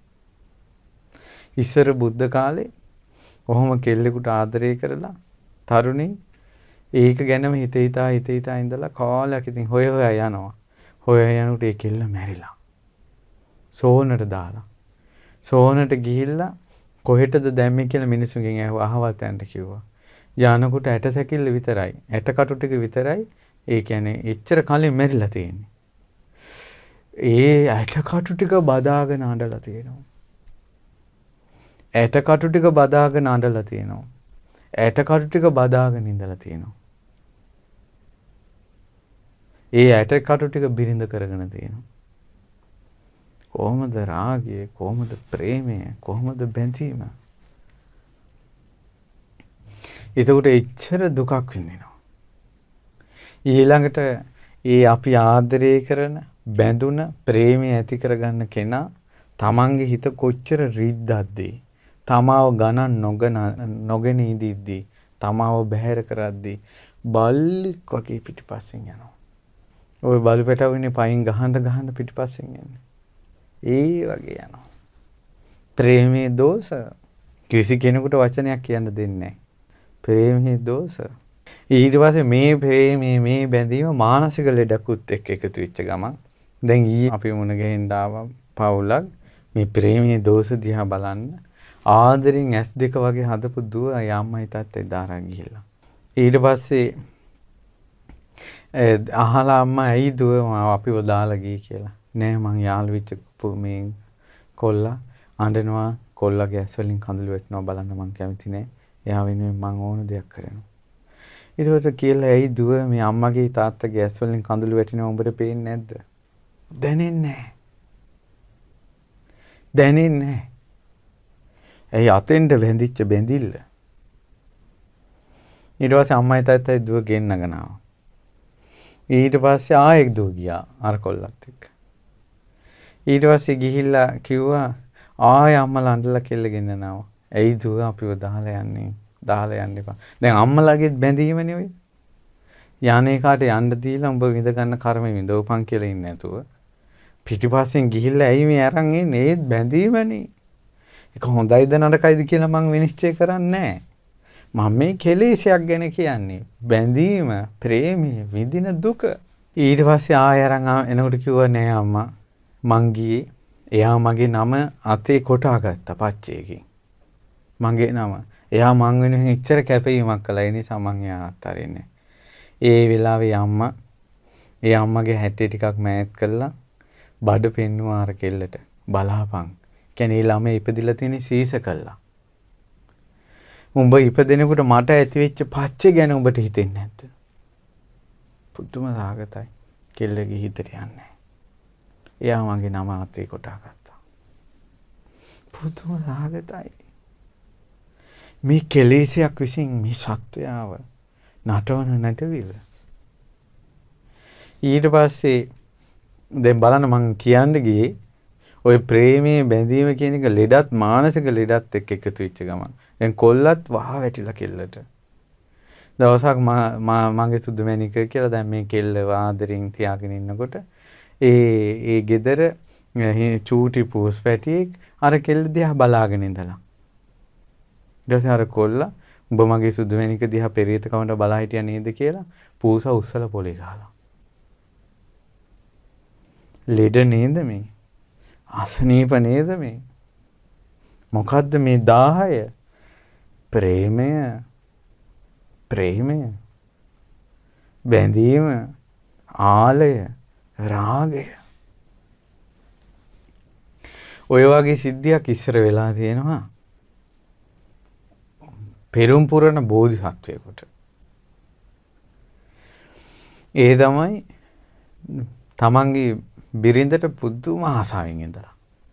S1: ඉස්සර බුද්ධ කාලේ ඔහොම කෙල්ලෙකුට ආදරය කරලා තරුණී ඒක ගැනම හිත හිතා ඉඳලා කාලයක් ඉතින් හොය යනවා. හොය යනකොට ඒ කෙල්ල මැරිලා. සෝනට දාලා. සෝනට ගිහිල්ලා කොහෙටද දැම්මේ කියලා මිනිස්සුන්ගෙන් අහවල් තැනට කිව්වා. යනකොට ඇට සැකිල්ල විතරයි. ඇට කටු ටික විතරයි. ඒ කියන්නේ එච්චර කලින් මැරිලා තියෙන්නේ. ඒ ඇට කටු ටික බදාගෙන අඬලා තියෙනවා. ඇට කටු ටික බදාගෙන අඬලා තියෙනවා. ඇට කටු ටික බදාගෙන ඉඳලා තියෙනවා. ඒ ඇට කටු ටික බිරිඳ කරගෙන තියෙනවා. කොහොමද රාගය, කොහොමද ප්‍රේමය, කොහොමද බැඳීම? එතකොට එච්චර දුකක් විඳිනවා. ඊළඟට ඒ අපි ආදරය කරන, බැඳුන, ප්‍රේමය ඇති කරගන්න කෙනා තමන්ගේ හිත කොච්චර රිද්දක්ද? තමාව ගණන් නොගෙන ඉඳිද්දී, තමාව බැහැර කරද්දී බල්ලෙක් වගේ පිටිපස්සෙන් යනවා. ඔය බලු පැටවුනේ පයින් ගහන්න පිටිපස්සෙන් යන්නේ. ඒ වගේ යනවා. ප්‍රේමයේ දෝෂ කිසි කෙනෙකුට වචනයක් කියන්න දෙන්නේ නැහැ. ප්‍රේමයේ දෝෂ. ඊට පස්සේ මේ ප්‍රේමයේ මේ බැඳීම මානසික ලෙඩකුත් එක්ක එකතු වෙච්ච ගමන් දැන් ඊයේ අපි මුණ ගැහෙන්න ආවා පවුලක් මේ ප්‍රේමයේ දෝෂ දිහා බලන්න ආදරෙන් S2 වගේ හදපු දුව යම්මයි තාත්තයි දාලා ගිහිල්ලා. ඊට පස්සේ අහලා අම්මා ඇයි දුව අපිව දාලා ගියේ කියලා. නෑ මං යාළු වෙච්ච මේ කොල්ලා අඬනවා, කොල්ලා ගෑස් වලින් කඳුළු වැටෙනවා බලන්න මං කැමති නෑ. එයා වෙනුවෙන් මං ඕන දෙයක් කරනවා. ඊට කියලා ඇයි දුව මේ අම්මගේ තාත්තා ගෑස් වලින් කඳුළු වැටෙනවා උඹට පේන්නේ නැද්ද? දැනෙන්නේ නෑ. ඇයි අතෙන්ට වැඳිච්ච බැඳිල්ල. ඊට පස්සේ අම්මයි තාත්තයි දුව ගෙන්නගෙන ආවා. ඊට පස්සේ ආයෙත් දුව ගියා අර කොල්ලත් එක්ක. ඊට පස්සේ ගිහිල්ලා කිව්වා ආයෙ අම්මලා අඬලා කෙල්ල ගෙන්නනවා. ඇයි දුව අපිව දාලා යන්නේ? දාලා යන්න එපා. දැන් අම්මලාගේ බැඳීමනේ ඔය. යන්නේ කාට යන්න දීලා උඹ විඳ ගන්න කර්මෙ විඳවපන් කියලා ඉන්නේ නැතුව. පිටිපස්සෙන් ගිහිල්ලා ඇයි මේ අරන් එන්නේ? ඒත් බැඳීමනේ. ඒක හොඳයිද නරකයිද කියලා මං විනිශ්චය කරන්නේ නැහැ. මම මේ කෙලෙසයක් ගැන කියන්නේ. බැඳීම, ප්‍රේමය, විඳින දුක. ඊට පස්සේ ආයෙ අරන් එනකොට කිව්වා නෑ අම්මා මං ගියේ. එයා මගේ නම අතේ කොටා ගත්තා පච්චේකින්. මගේ නම. එයා මං වෙනුවෙන් එච්චර කැපවීමක් කළා. ඒ නිසා මං එයා අත්හරින්නේ. ඒ වෙලාවේ අම්මා ඒ අම්මගේ හැටි ටිකක් මෑත් කළා. බඩ පෙන්නුවා අර කෙල්ලට. බලාපන්. කියන්නේ ළමයි ඉපදිලා තියෙන සීස කළා. උඹ ඉපදෙනකොට මට ඇති වෙච්ච පච්චේ ගැන උඹට හිතෙන්නේ නැද්ද? පුදුම රාගතයි. කෙල්ලගේ හිතට යන්නේ. එයා මගේ නම අතේ කොටා ගත්තා. පුදුම රාගතයි. මේ කෙලෙසයක් විසින් මේ සත්වයාව නටවන නැටවිල. ඊට පස්සේ දැන් බලන්න මං කියන්න ගියේ ඔය ප්‍රේමයේ බැඳීම කියන එක ලෙඩත් මානසික ලෙඩත් එක්ක එකතු වෙච්ච ගමන්. දැන් කොල්ලත් වහ වැටිලා කෙල්ලට. දවසක් මගේ සුදු මැණික කියලා දැන් මේ කෙල්ලව ආදරෙන් තියාගෙන ඉන්නකොට ඒ ගෙදර චූටි පූස් පැටියෙක් අර කෙල්ල දිහා බලාගෙන ඉඳලා. ඊට පස්සේ අර කොල්ලා උඹ මගේ සුදු මැණික දිහා පෙරේත කමට බලා හිටියා නේද කියලා පූසා උස්සලා පොලේ ගහලා. ලෙඩ නේද මේ? අසනීප නේද මේ? මොකද්ද මේ 10? ප්‍රේමය, බැඳීම, ආලය, රාගය. ඔය වගේ සිද්ධියක් ඉස්සර වෙලා තියෙනවා. පෙරම් පුරන බෝධිසත්වයෙකුට. ඒ තමයි තමන්ගේ බිරිඳට පුදුම ආසාවෙන් ඉඳලා.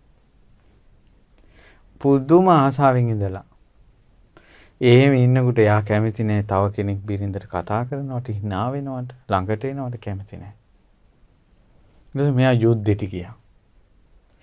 S1: එහෙම ඉන්නකොට එයා කැමති නෑ තව කෙනෙක් බිරිඳට කතා කරනවට, hina වෙනවට, ළඟට එනවට කැමති නෑ. ඊට මෙයා යුද්ධෙට ගියා.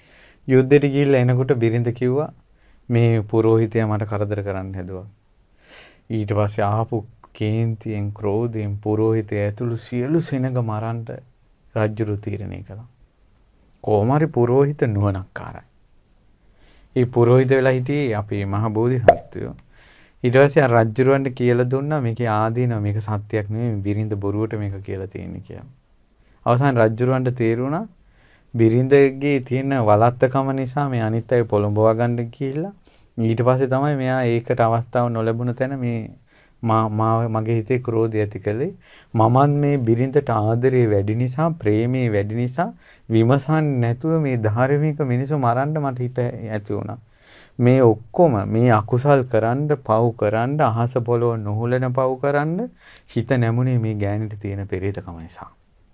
S1: යුද්ධෙට ගිහිල්ලා එනකොට බිරිඳ කිව්වා මේ පුරෝහිතයා මට කරදර කරන්න හැදුවා. ඊට පස්සේ ආපු කේන්තියෙන් ක්‍රෝධයෙන් පුරෝහිතයා ඇතුළු සියලු සෙනඟ මරන්න රජුරු තීරණය කළා. කොහොම හරි පුරෝහිත නුවණක්කාරයි. ඒ පුරෝහිත වෙලා හිටියේ අපේ මහ බෝධිසත්වයෝ. ඊට පස්සේ රජුරවන්ට කියලා දුන්නා මේකේ ආදීනව මේක සත්‍යයක් නෙමෙයි බිරිඳ බොරුවට මේක කියලා තියෙන්නේ කියලා. අවසාන රජුරවන්ට තේරුණා බිරිඳගේ තියෙන වලත්තකම නිසා මේ අනිත් අය පොළඹවා ගන්න කියලා. ඊට පස්සේ තමයි මෙයා ඒකට අවස්ථාව නොලැබුණ තැන මේ මගේ හිතේ ක්‍රෝධය ඇති කළේ. මමත් මේ බිරිඳට ආදරේ වැඩි නිසා ප්‍රේමේ වැඩි නිසා විමසන්නේ නැතුව මේ ධාර්මික මිනිස්සු මරන්න මට හිත ඇති වුණා. මේ ඔක්කොම මේ අකුසල් කරන්න පව් කරන්න අහස පොළොව නොහුලන පව් කරන්න හිත නැමුනේ මේ ගෑනිට තියෙන පෙරේතකම නිසා.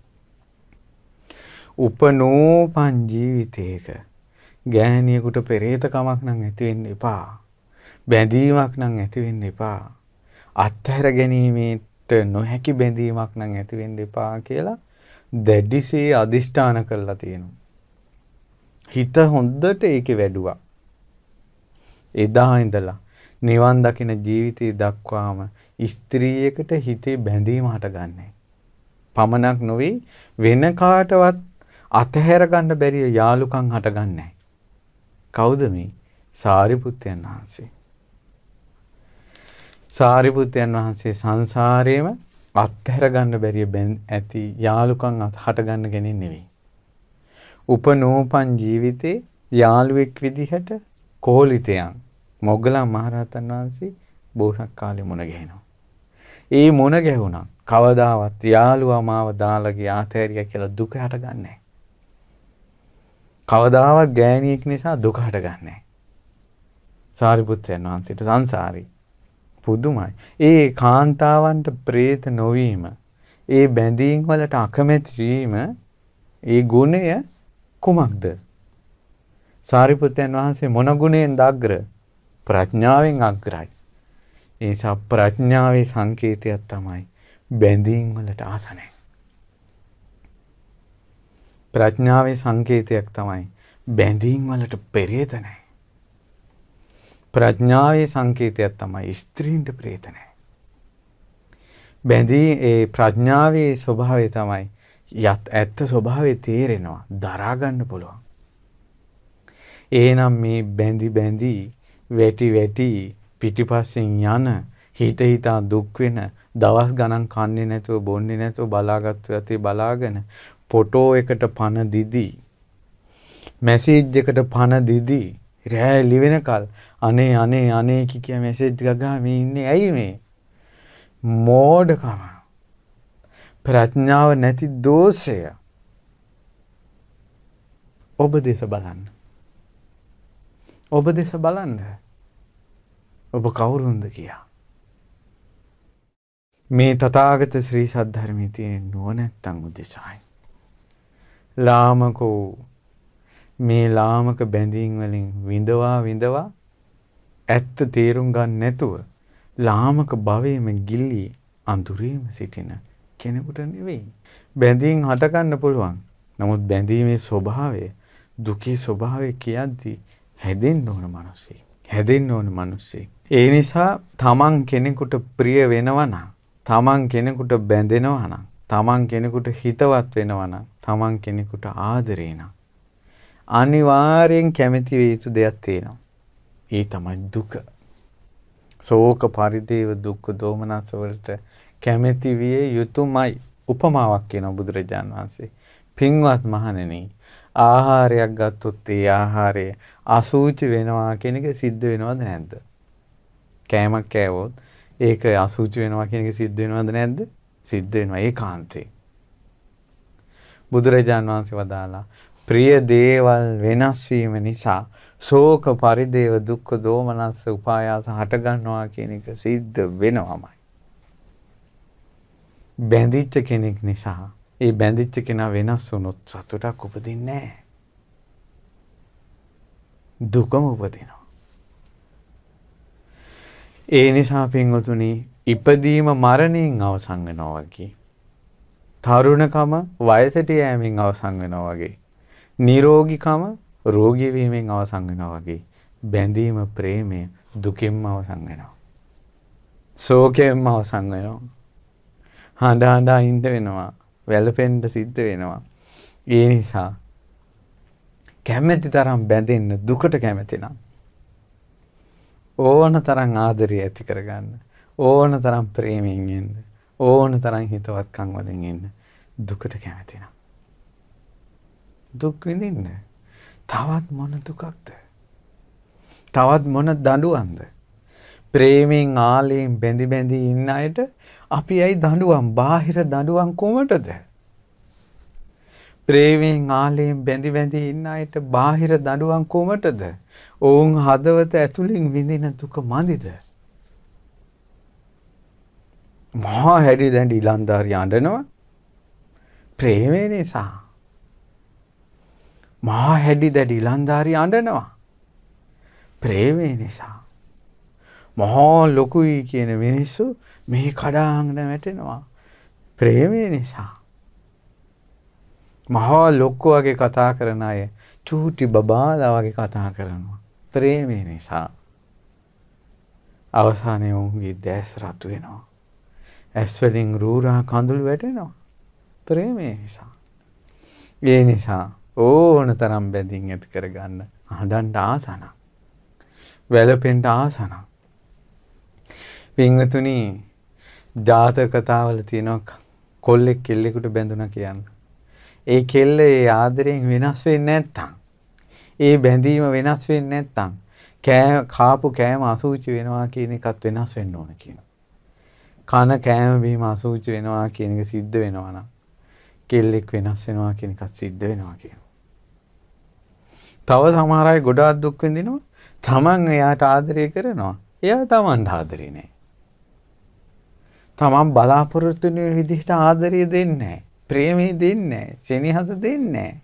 S1: උපනෝපන් ජීවිතයක ගෑණියෙකුට පෙරේතකමක් නම් ඇති වෙන්න එපා. බැඳීමක් නම් ඇති වෙන්න එපා. අත්හැර ගැනීමට නොහැකි බැඳීමක් නම් ඇති වෙන්න එපා කියලා දැඩිසේ අදිෂ්ඨාන කරලා තියෙනවා. හිත හොඳට ඒකේ වැඩුවා. එදා ඉඳලා නිවන් දකින ජීවිතය දක්වාම ස්ත්‍රියකට හිතේ බැඳීම හටගන්නේ. පමණක් නොවේ වෙන කාටවත් අතහැර ගන්න බැරි යාළුකම් හටගන්නේ. කවුද මේ? සාරිපුත්තයන් වහන්සේ. සාරිපුත්තයන් වහන්සේ සංසාරේම අත්හැර ගන්න බැරි ඇති යාළුකම් හට ගන්න කෙනෙක් නෙවෙයි. උපනෝපන් ජීවිතේ යාළුවෙක් විදිහට කෝලිතයන් මොග්ගලන් මහරහතන් වහන්සේ බෝසත් කාලේ මුණ ගැහෙනවා. ඒ මුණ ගැහුණා කවදාවත් යාළුවා මාව දාලා ගියා ආතෑරියා කියලා දුක හටගන්නේ නැහැ. කවදාවත් ගෑණියෙක් නිසා දුක හටගන්නේ නැහැ. සාරිපුත්තයන් වහන්සේට සංසාරේ පුදුමයි. ඒ කාන්තාවන්ට ප්‍රේත නොවීම, ඒ බැඳීම් වලට අකමැති වීම, ඒ ගුණය කුමක්ද? සාරිපුත්තයන් වහන්සේ මොන ගුණයෙන්ද අග්‍ර? ප්‍රඥාවෙන් අග්‍රයි. ඒ නිසා ප්‍රඥාවේ සංකේතයක් තමයි බැඳීම් වලට ආස නැහැ. ප්‍රඥාවේ සංකේතයක් තමයි බැඳීම් වලට පෙරේත නැහැ. ප්‍රඥාවේ සංකේතයක් තමයි ස්ත්‍රීන්ට ප්‍රේත නැහැ. බැඳී ඒ ප්‍රඥාවේ ස්වභාවය තමයි ඇත්ත ස්වභාවය තේරෙනවා, දරා ගන්න පුළුවන්. එහෙනම් මේ බැඳි වැටි පිටිපස්සෙන් යන හිතා දුක් වෙන දවස් ගණන් කන්නේ නැතුව බොන්නේ නැතුව බලාගත්තු යතේ බලාගෙන ෆොටෝ එකට පණ දිදී මැසේජ් එකට පණ දිදී රෑ ලිවෙනකල් අනේ කිය මැසේජ් ගගා මේ ඉන්නේ ඇයි මේ මෝඩකම ප්‍රඥාව නැති දෝෂය. ඔබ දේශ බලන්න. ඔබ දේශ බලන්න. ඔබ කවුරුන්ද කියා. මේ තථාගත ශ්‍රී සද්ධර්මයේ තියෙන නුවණැත්තන් උදෙසායි. ලාමකෝ මේ ලාමක බැඳීම් වලින් විඳවා ඇත්ත තේරුම් ගන්න නැතුව ලාමක භවයේම ගිලී අඳුරේම සිටින කෙනෙකුට නෙවෙයි. බැඳීම් හට ගන්න පුළුවන්. නමුත් බැඳීමේ ස්වභාවය, දුකේ ස්වභාවය කියද්දී හැදෙන්න ඕන මිනිස්සෙක්. ඒ නිසා තමන් කෙනෙකුට ප්‍රිය වෙනවා නම්, තමන් කෙනෙකුට බැඳෙනවා නම්, තමන් කෙනෙකුට හිතවත් වෙනවා නම්, තමන් කෙනෙකුට ආදරේ නම් අනිවාර්යෙන් කැමති වේ යුතු දෙයක් තියෙනවා. ඒ තමයි දුක. ශෝක පරිදේව දුක්ඛ දෝමනස වලට කැමති විය යුතුමයි. උපමාවක් කියනවා බුදුරජාණන් වහන්සේ. පින්වත් මහණෙනි, ආහාරයක් ගත්තොත් ඒ ආහාරය අසුචි වෙනවා කියන එක සිද්ධ වෙනවද නැද්ද? කෑමක් කෑවොත් ඒක අසුචි වෙනවා කියන එක සිද්ධ වෙනවද නැද්ද? සිද්ධ වෙනවා ඒකාන්තයෙන්. බුදුරජාණන් වහන්සේ වදාලා ප්‍රිය දේවල් වෙනස් වීම නිසා ශෝක පරිදේව දුක්ඛ දෝමනස්ස උපායාස හට ගන්නවා කියන එක සිද්ධ වෙනවමයි. බැඳිච්ච කෙනෙක් නිසා ඒ බැඳිච්ච කෙනා වෙනස් වුණොත් සතුටක් උපදින්නේ නැහැ. දුකම උපදිනවා. ඒ නිසා පින්වතුනි, ඉපදීම මරණයෙන් අවසන් වෙනවා වගේ, තරුණකම වයසට යෑමෙන් අවසන් වෙනවා වගේ, නිරෝගීකම රෝගී වීමෙන් අවසන් වෙනවා වගේ බැඳීම ප්‍රේමය දුකින්ම අවසන් වෙනවා. ශෝකයෙන්ම අවසන් වෙනවා. හඬ ඉන්න වෙනවා. වැළපෙන්න සිද්ධ වෙනවා. ඒ නිසා කැමැති තරම් බැඳෙන්න දුකට කැමැති නම් ඕන තරම් ආදරය ඇති කරගන්න. ඕන තරම් ප්‍රේමයෙන් ඉන්න. ඕන තරම් හිතවත්කම් වලින් ඉන්න. දුකට කැමැති නම් දුක් විඳින්න. තවත් මොන දුකක්ද? තවත් මොන දඬුවම්ද? ප්‍රේමයෙන් ආලයෙන් බැඳි ඉන්න අයට අපි ඇයි දඬුවම්? බාහිර දඬුවම් කොමටද? ප්‍රේමයෙන් ආලයෙන් බැඳි ඉන්න අයට බාහිර දඬුවම් කොමටද? ඔවුන් හදවත ඇතුලින් විඳින දුක මදිද? මහා හැඩි දැඬි ඉලන්දාරි අඬනවා ප්‍රේමය නිසා. මහා හැඩි දැඩි ඉලන්දාරි අඬනවා ප්‍රේමය නිසා. මහා ලොකුයි කියන මිනිස්සු මේ කඩාගෙන වැටෙනවා ප්‍රේමය නිසා. මහා ලොක්කෝ වගේ කතා කරන අය චූටි බබාලා වගේ කතා කරනවා ප්‍රේමය නිසා. අවසානයේ උන්ගේ දැස් රතු වෙනවා. ඇස් වලින් රූරා කඳුළු වැටෙනවා ප්‍රේමය නිසා. ඒ නිසා ඕන තරම් බැඳින් ඇති කරගන්න හඬන්න ආසන. වැළපෙන්න ආසන. පින්වතුනි ජාතක කතාවල තියෙන කොල්ලෙක් කෙල්ලෙකුට බැඳුණා කියන්නේ. ඒ කෙල්ල ඒ ආදරයෙන් වෙනස් වෙන්නේ නැත්තම්, ඒ බැඳීම වෙනස් වෙන්නේ නැත්තම්, කාපු කෑම අසුචි වෙනවා කියන එකත් වෙනස් වෙන්න ඕන කියනවා. කන කෑම බීම අසුචි වෙනවා කියන එක සිද්ධ වෙනවා නම් කෙල්ලෙක් වෙනස් වෙනවා කියන එකත් සිද්ධ වෙනවා කියනවා. තව සමහර අය ගොඩාක් දුක් විඳිනවා. තමන් එයාට ආදරය කරනවා. එයා තමන්ට ආදරේ නැහැ. තමන් බලාපොරොත්තු වෙන විදිහට ආදරය දෙන්නේ නැහැ. ප්‍රේමය දෙන්නේ නැහැ. සෙනෙහස දෙන්නේ නැහැ.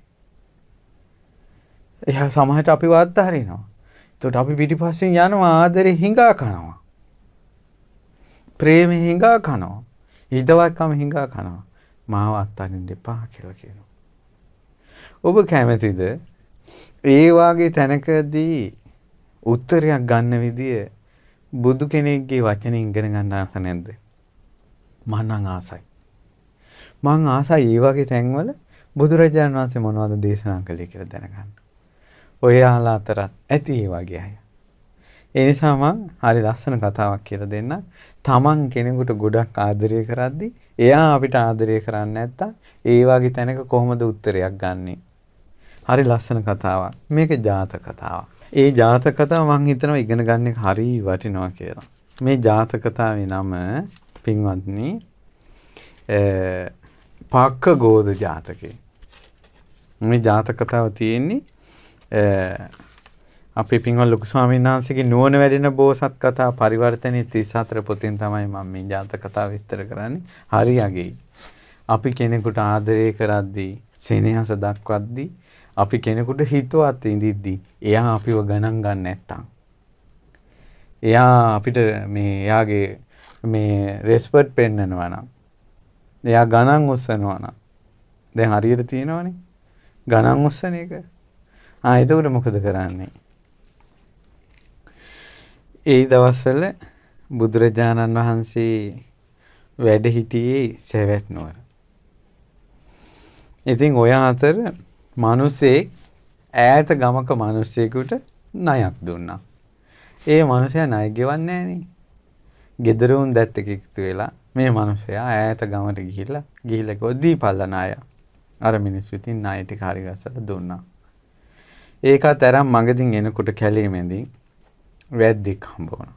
S1: එයා සමහරට අපිව අත්හරිනවා. එතකොට අපි පිටිපස්සෙන් යනවා ආදරේ හිඟා කනවා. ප්‍රේමය හිඟා කනවා. හිතවත්කම හිඟා කනවා. මාව අත්හරින්න එපා කියලා කියනවා. ඔබ කැමතිද ඒ වාගේ තැනකදී උත්තරයක් ගන්න විදිය බුදු කෙනෙක්ගේ වචනේ ඉගෙන ගන්න ආස නැද්ද? මම නම් ආසයි. මං ආසයි ඒ වගේ තැන්වල බුදුරජාණන් වහන්සේ මොනවද දේශනා කළේ කියලා දැනගන්න. ඔයාලා අතරත් ඇති ඒ වගේ අය. ඒ නිසා මං හරි ලස්සන කතාවක් කියලා දෙන්න. තමන් කෙනෙකුට ගොඩක් ආදරය කරද්දි එයා අපිට ආදරය කරන්නේ නැත්තම් ඒ වගේ තැනක කොහොමද උත්තරයක් ගන්නෙ? හරි ලස්සන කතාවක්. මේක ජාතක කතාවක්. ඒ ජාතක කතාව මං හිතනවා ඉගෙන ගන්න එක හරි වටිනවා කියලා. මේ ජාතක කතාවේ නම පින්වත්නි පක්ක ගෝධ ජාතකේ. මේ ජාතක කතාව තියෙන්නේ අපේ පින්වත් ලොකු ස්වාමීන් වහන්සේගේ නුවණ වැඩෙන බෝසත් කතා පරිවර්තනයේ 34 පොතෙන් තමයි මම මේ ජාතක කතාව විස්තර කරන්නේ. හරි අගෙයි. අපි කෙනෙකුට ආදරය කරද්දී, සෙනෙහස දක්වද්දී, අපි කෙනෙකුට හිතවත් ඉඳිද්දී, එයා අපිව ගණන් ගන්න නැත්තම්, එයා අපිට මේ එයාගේ මේ රෙස්පෙක්ට් පෙන්නනවා නම්, එයා ගණන් උස්සනවා නම්, දැන් හරියට තියෙනවනේ ගණන් උස්සන එක. එතකොට මොකද කරන්නේ? ඒ දවස්වල බුදුරජාණන් වහන්සේ වැඩ හිටියේ සෙවැත් නුවර. ඉතින් ඔය අතර මිනිස්සෙක් ඈත ගමක මිනිස්සෙකුට ණයක් දුන්නා. ඒ මිනිසයා ණය ගෙවන්නේ නැහනේ. ගෙදරුන් දැත් එකතු වෙලා මේ මිනිසයා ඈත ගමට ගිහිල්ලා ගොඩීපල්ලා ණය. අර මිනිස්සු ඉතින් ණය ටික හරි ගස්සලා දුන්නා. ඒකත් අරන් මගදී එනකොට කැලේ මැදින් වැද්දෙක් හම්බ වුණා.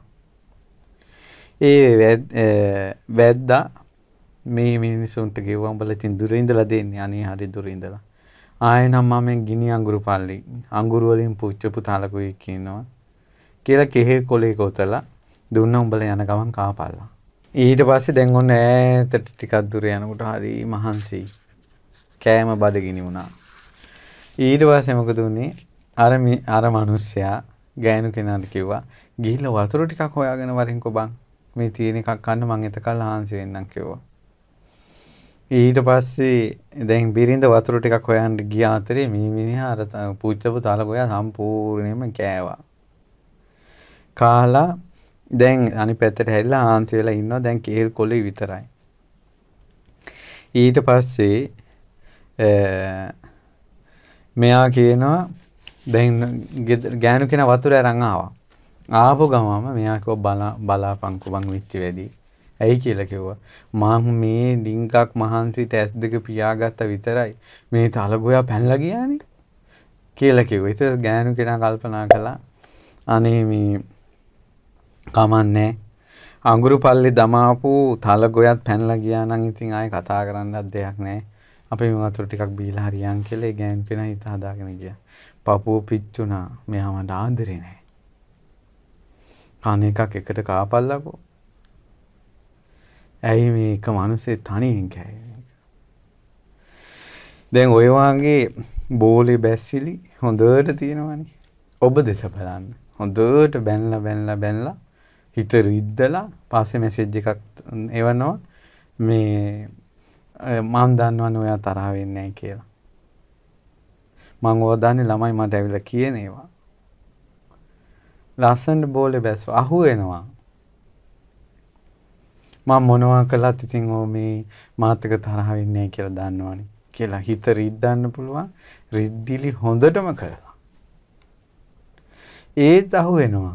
S1: ඒ වැද්දා මේ මිනිසුන්ට ගෙවුවා උඹලා ඉතින් දුර ඉඳලා දෙන්නේ. අනේ හරි දුර ඉඳලා. ආයෙනම් මම ගිනි අඟුරු පල්ලි අඟුරු වලින් පුච්චපු තලකුයි කියනවා කියලා කෙහෙල් කොලේ කොතලා දුන්න උඹලා යන ගමන් කාපල්ලා. ඊට පස්සේ දැන් ඔන්න ඈතට ටිකක් දුර යනකොට හරි මහන්සි කෑම බඩගිනි වුණා. ඊට පස්සේ මොකද උනේ? අර මිනිස්සයා ගෑනු කෙනාට කිව්වා ගිහිල්ලා වතුර ටිකක් හොයාගෙන වරින්කෝ බං. මේ තියෙන එකක් කන්න මං එතකල් හාන්සි වෙන්නම් කිව්වා. ඊට පස්සේ දැන් බිරිඳ වතුර ටිකක් හොයන්න ගිය අතරේ මේ මිනිහා අර පුච්චපු තලගොයා සම්පූර්ණයෙන්ම කෑවා. කාලා දැන් අනිත් පැත්තට හැරිලා ආන්සි වෙලා ඉන්නවා. දැන් කේල් කොළේ විතරයි. ඊට පස්සේ මෙයා කියනවා දැන් ගෑනු කෙනා වතුර අරන් ආවා. ආපු ගමම මෙයා කිව්වා බලාපන්කෝ මං වෙච්ච වැඩි. ඇයි කියලා කිව්වා. මම මේ ඩිංගක් මහන්සිට S2 පියාගත්ත විතරයි. මේ තලගොයා පැනලා ගියානේ කියලා කිව්වා. ඒක ගෑනු කෙනා කල්පනා කළා. අනේ මේ කමන්නේ අඟුරු පල්ලේ දමාපු තලගොයත් පැනලා ගියා නම් ඉතින් ආයේ කතා කරන්නත් දෙයක් නැහැ. අපි මේ වතුර ටිකක් බීලා හරියන් කියලා ගෑනු කෙනා හිත හදාගෙන ගියා. පපුව පිච්චුණා. මෙයා මට ආදරේ නැහැ. කන එකක් එකට කාපල්ලකෝ. ඇයි මේක මිනිස්සේ තනියෙන් කෑවේ? දැන් ඔය වගේ බෝලේ බැස්සිලි හොඳට තියෙනවනේ. ඔබ දෙස බලන්න. හොඳට බැනලා හිත රිද්දලා පස්සේ මැසේජ් එකක් එවනවා මේ මම දන්නවනේ ඔයා තරහ වෙන්නේ නැහැ කියලා. මම ඔය දන්නේ ළමයි මට ඇවිල්ලා කියන ඒවා. ලස්සනට බෝලේ බැස්සුවා. අහු වෙනවා. මම මොනවා කළත් ඉතින් ඔය මේ මාත් එක තරහ වෙන්නේ නැහැ කියලා දන්නවනේ කියලා හිත රිද්දන්න පුළුවන්. රිද්දිලි හොඳටම කරලා. ඒත් අහු වෙනවා.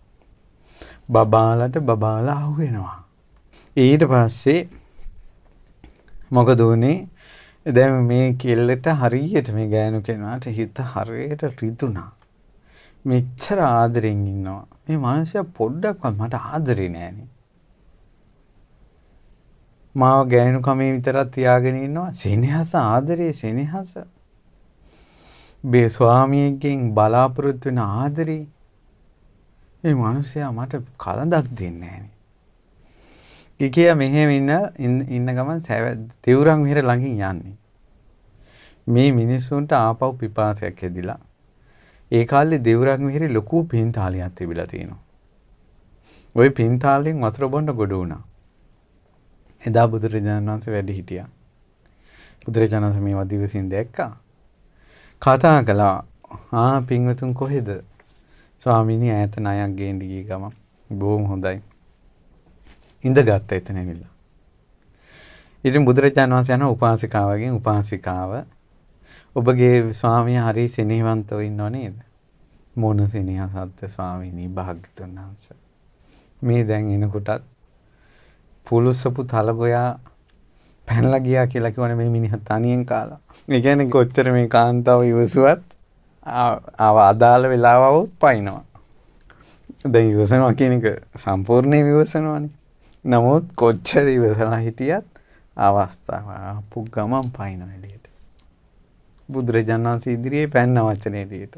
S1: බබාලා අහු වෙනවා. ඊට පස්සේ මොකද උනේ? දැන් මේ කෙල්ලට හරියට මේ ගෑනු කෙනාට හිත හරියට රිදුනා. මෙච්චර ආදරෙන් ඉන්නවා. මේ මනුස්සයා පොඩ්ඩක්වත් මට ආදරේ නෑනේ. මාව ගෑනු කමේ විතරක් තියාගෙන ඉන්නවා. සෙනෙහස ආදරේ සෙනෙහස. මේ ස්වාමියෙක්ගෙන් බලාපොරොත්තු වෙන ආදරේ. මේ මනුස්සයා මට කලඳක් දෙන්නේ නෑනේ. කිකියා මෙහෙම ඉන්න ගමන් තෙවුරන් විහෙර ළඟින් යන්නේ. මේ මිනිස්සුන්ට ආපහු පිපාසයක් හැදිලා. ඒ කාලේ දෙවුරන් විහෙරේ ලොකු පින්තාලියක් තිබිලා තියෙනවා. ওই පින්තාලෙන් වතුර බොන්න ගොඩ වුණා. එදා බුදුරජාණන් වහන්සේ වැඩ හිටියා. බුදුරජාණන් වහන්සේ මේවා දිවසින් දැක්කා. කතා කළා. පින්වතුන් කොහෙද? ස්වාමීනි ඈත ණයක් ගේන්න ගිය ගමන් බොහොම හොඳයි. ඉඳගත්ත එතන ඇවිල්ලා. ඉතින් බුදුරජාණන් වහන්සේ යන උපාසිකාවගෙන් උපාසිකාව ඔබගේ ස්වාමියා හරි සෙනෙහවන්තව ඉන්නව නේද? මොන සෙනෙහසක්ද ස්වාමීනි භාග්‍යතුන් වහන්සේ. මේ දැන් එනකොටත් පුලුසපු තලගොයා පැනලා ගියා කියලා කියවනේ මේ මිනිහා තනියෙන් කාලා. ඒ කියන්නේ කොච්චර මේ කාන්තාව ඉවසුවත් අදාළ වෙලාව આવොත් පයින්නවා. දැන් ඉවසනවා කියන එක සම්පූර්ණයෙන් ඉවසනවානේ. නමුත් කොච්චර ඉවසලා හිටියත් අවස්ථාව ආපු ගමන් පයින්නවා එළියට. බුදුරජාණන් වහන්සේ ඉදිරියේ පැන්න වචනේ එළියට.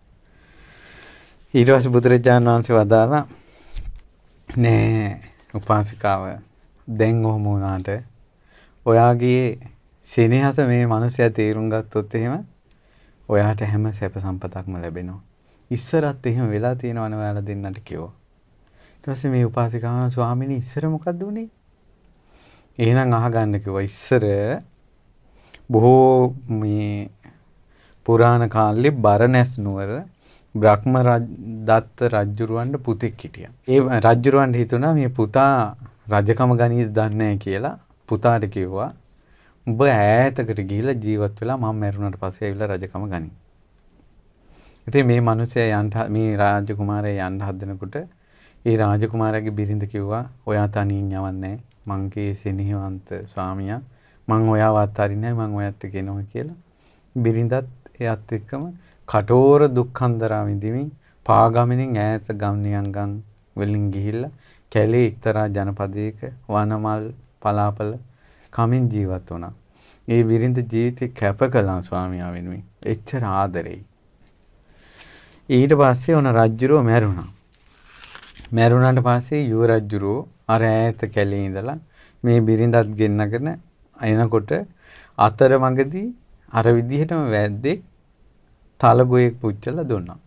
S1: ඊට පස්සේ බුදුරජාණන් වහන්සේ වදාලා නෑ උපාසිකාව දැන් ඔහොම වුණාට ඔයාගේ සෙනෙහස මේ මිනිසයා තේරුම් ගත්තොත් එහෙම ඔයාට හැම සැප සම්පතක්ම ලැබෙනවා. ඉස්සරත් එහෙම වෙලා තියෙනවනේ ඔයාලා දෙන්නට කිව්වා. ඊට පස්සේ මේ උපාසිකාව ස්වාමීනි ඉස්සර මොකද්ද උනේ? එහෙනම් අහගන්න කිව්වා. ඉස්සර බොහෝ මේ පුරාණ කාලේ බරණැස් නුවර බ්‍රහ්ම දත්ත රජුරවන්ට පුතෙක් හිටියා. ඒ රජුරවන්ට හිතුණා මේ පුතා රජකම ගනීද දන්නේ නැහැ කියලා පුතාට කිව්වා උඹ ඈතකට ගිහිල්ලා ජීවත් වෙලා මම මැරුණාට පස්සේ ඇවිල්ලා රජකම ගනි. ඉතින් මේ මිනිහයා මේ රාජකුමාරයා යන්න හදනකොට ඒ රාජකුමාරයාගේ බිරිඳ කිව්වා ඔයා තනියෙන් යවන්නේ මංගේ සෙනෙහවන්ත ස්වාමියා මං ඔයාව අත්හරින්නේ මං ඔයත් එක්ක එනවා කියලා. බිරිඳත් එයත් එක්කම කටෝර දුක්ඛන්දරා විඳිමින් පාගමනින් ඈත ගම්නියංගන් වලින් ගිහිල්ලා කැලේ එක්තරා ජනපදයක වනමල් පලාපල කමින් ජීවත් වුණා. ඒ බිරිඳ ජීවිතේ කැප කළා ස්වාමියා වෙනුවෙන්. එච්චර ආදරෙයි. ඊට පස්සේ ඔන රජුරෝ මැරුණා. මැරුණාට පස්සේ යුව රජුරෝ අර ඈත කැලේ ඉඳලා මේ බිරිඳත් ගෙන්නගෙන එනකොට අතරමඟදී අර විදිහටම වැද්දෙක් තලගොයෙක් පුච්චලා දුන්නා.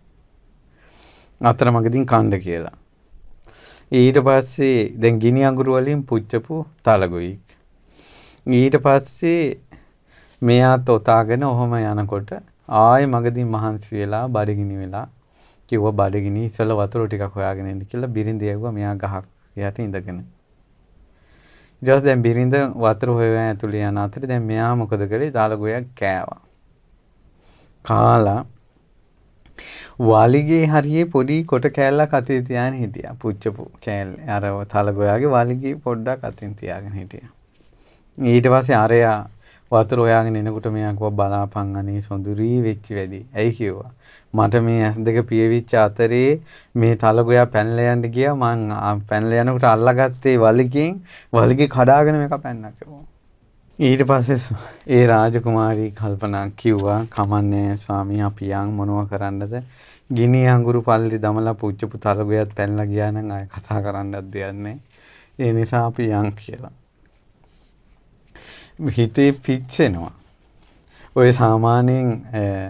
S1: අතරමඟදී කණ්ඩ කියලා. ඊට පස්සේ දැන් ගිනි අඟුරු වලින් පුච්චපු තලගොයෙක්. ඊට පස්සේ මෙයාත් ඔතාගෙන ඔහොම යනකොට ආයෙ මගදී මහන්සි වෙලා බඩගිනි වෙලා කිව්වා බඩගිනි ඉස්සෙල්ලා වතුර ටිකක් හොයාගෙන එන්න කියලා බිරිඳ යවුවා මෙයා ගහක් යට ඉඳගෙන. ඊට පස්සේ දැන් බිරිඳ වතුර හොයගෙන ඇතුළේ යන අතරේ දැන් මෙයා මොකද කරේ? තාලගොයක් කෑවා. කාලා වාලිගේ හරියේ පොඩි කොට කෑල්ලක් අතේ තියාගෙන හිටියා. පුච්චපු කෑල්ල. අර තාලගොයාගේ වාලිගේ පොඩ්ඩක් අතින් තියාගෙන හිටියා. ඊට පස්සේ අරයා වතුර හොයාගෙන එනකොට මෙයා කිව්වා බලාපන් අනේ සොඳුරී වෙච්ච වැඩි. ඇයි කිව්වා? මට මේ ඇස් දෙක පියවිච්ච අතරේ මේ තලගොයා පැනලා යන්න ගියා. මං පැනලා යනකොට අල්ලගත්තේ වලිගේ කඩාගෙන මේක පැන්නා කිව්වා. ඊට පස්සේ ඒ රාජකුමාරී කල්පනා කිව්වා කමන්නේ ස්වාමී අපි යන් මොනව කරන්නද? ගිනි අඟුරු පල්ලි දමලා පුච්චපු තලගොයාත් පැනලා ගියා නම් ආය කතා කරන්නත් දෙයක් නැහැ. ඒ නිසා අපි යන් කියලා. හිතේ පිච්චෙනවා. ඔය සාමාන්‍යයෙන්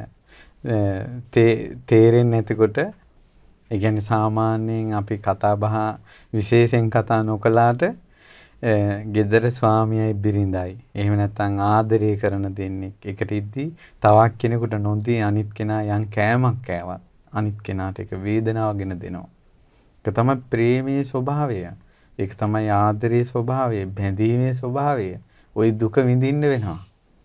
S1: තේරෙන්නේ නැතිකොට ඒ කියන්නේ සාමාන්‍යයෙන් අපි කතා බහ විශේෂයෙන් කතා නොකලාට ගෙදර ස්වාමියයි බිරිඳයි එහෙම නැත්නම් ආදරය කරන දෙන්නෙක් එකට ඉද්දි තවක් කෙනෙකුට නොදී අනිත් කෙනා යම් කෑමක් කෑවත් අනිත් කෙනාට ඒක වේදනාවගෙන දෙනවා. ඒක තමයි ප්‍රේමයේ ස්වභාවය. ඒක තමයි ආදරයේ ස්වභාවය, බැඳීමේ ස්වභාවය. ওই දුක විඳින්න වෙනවා.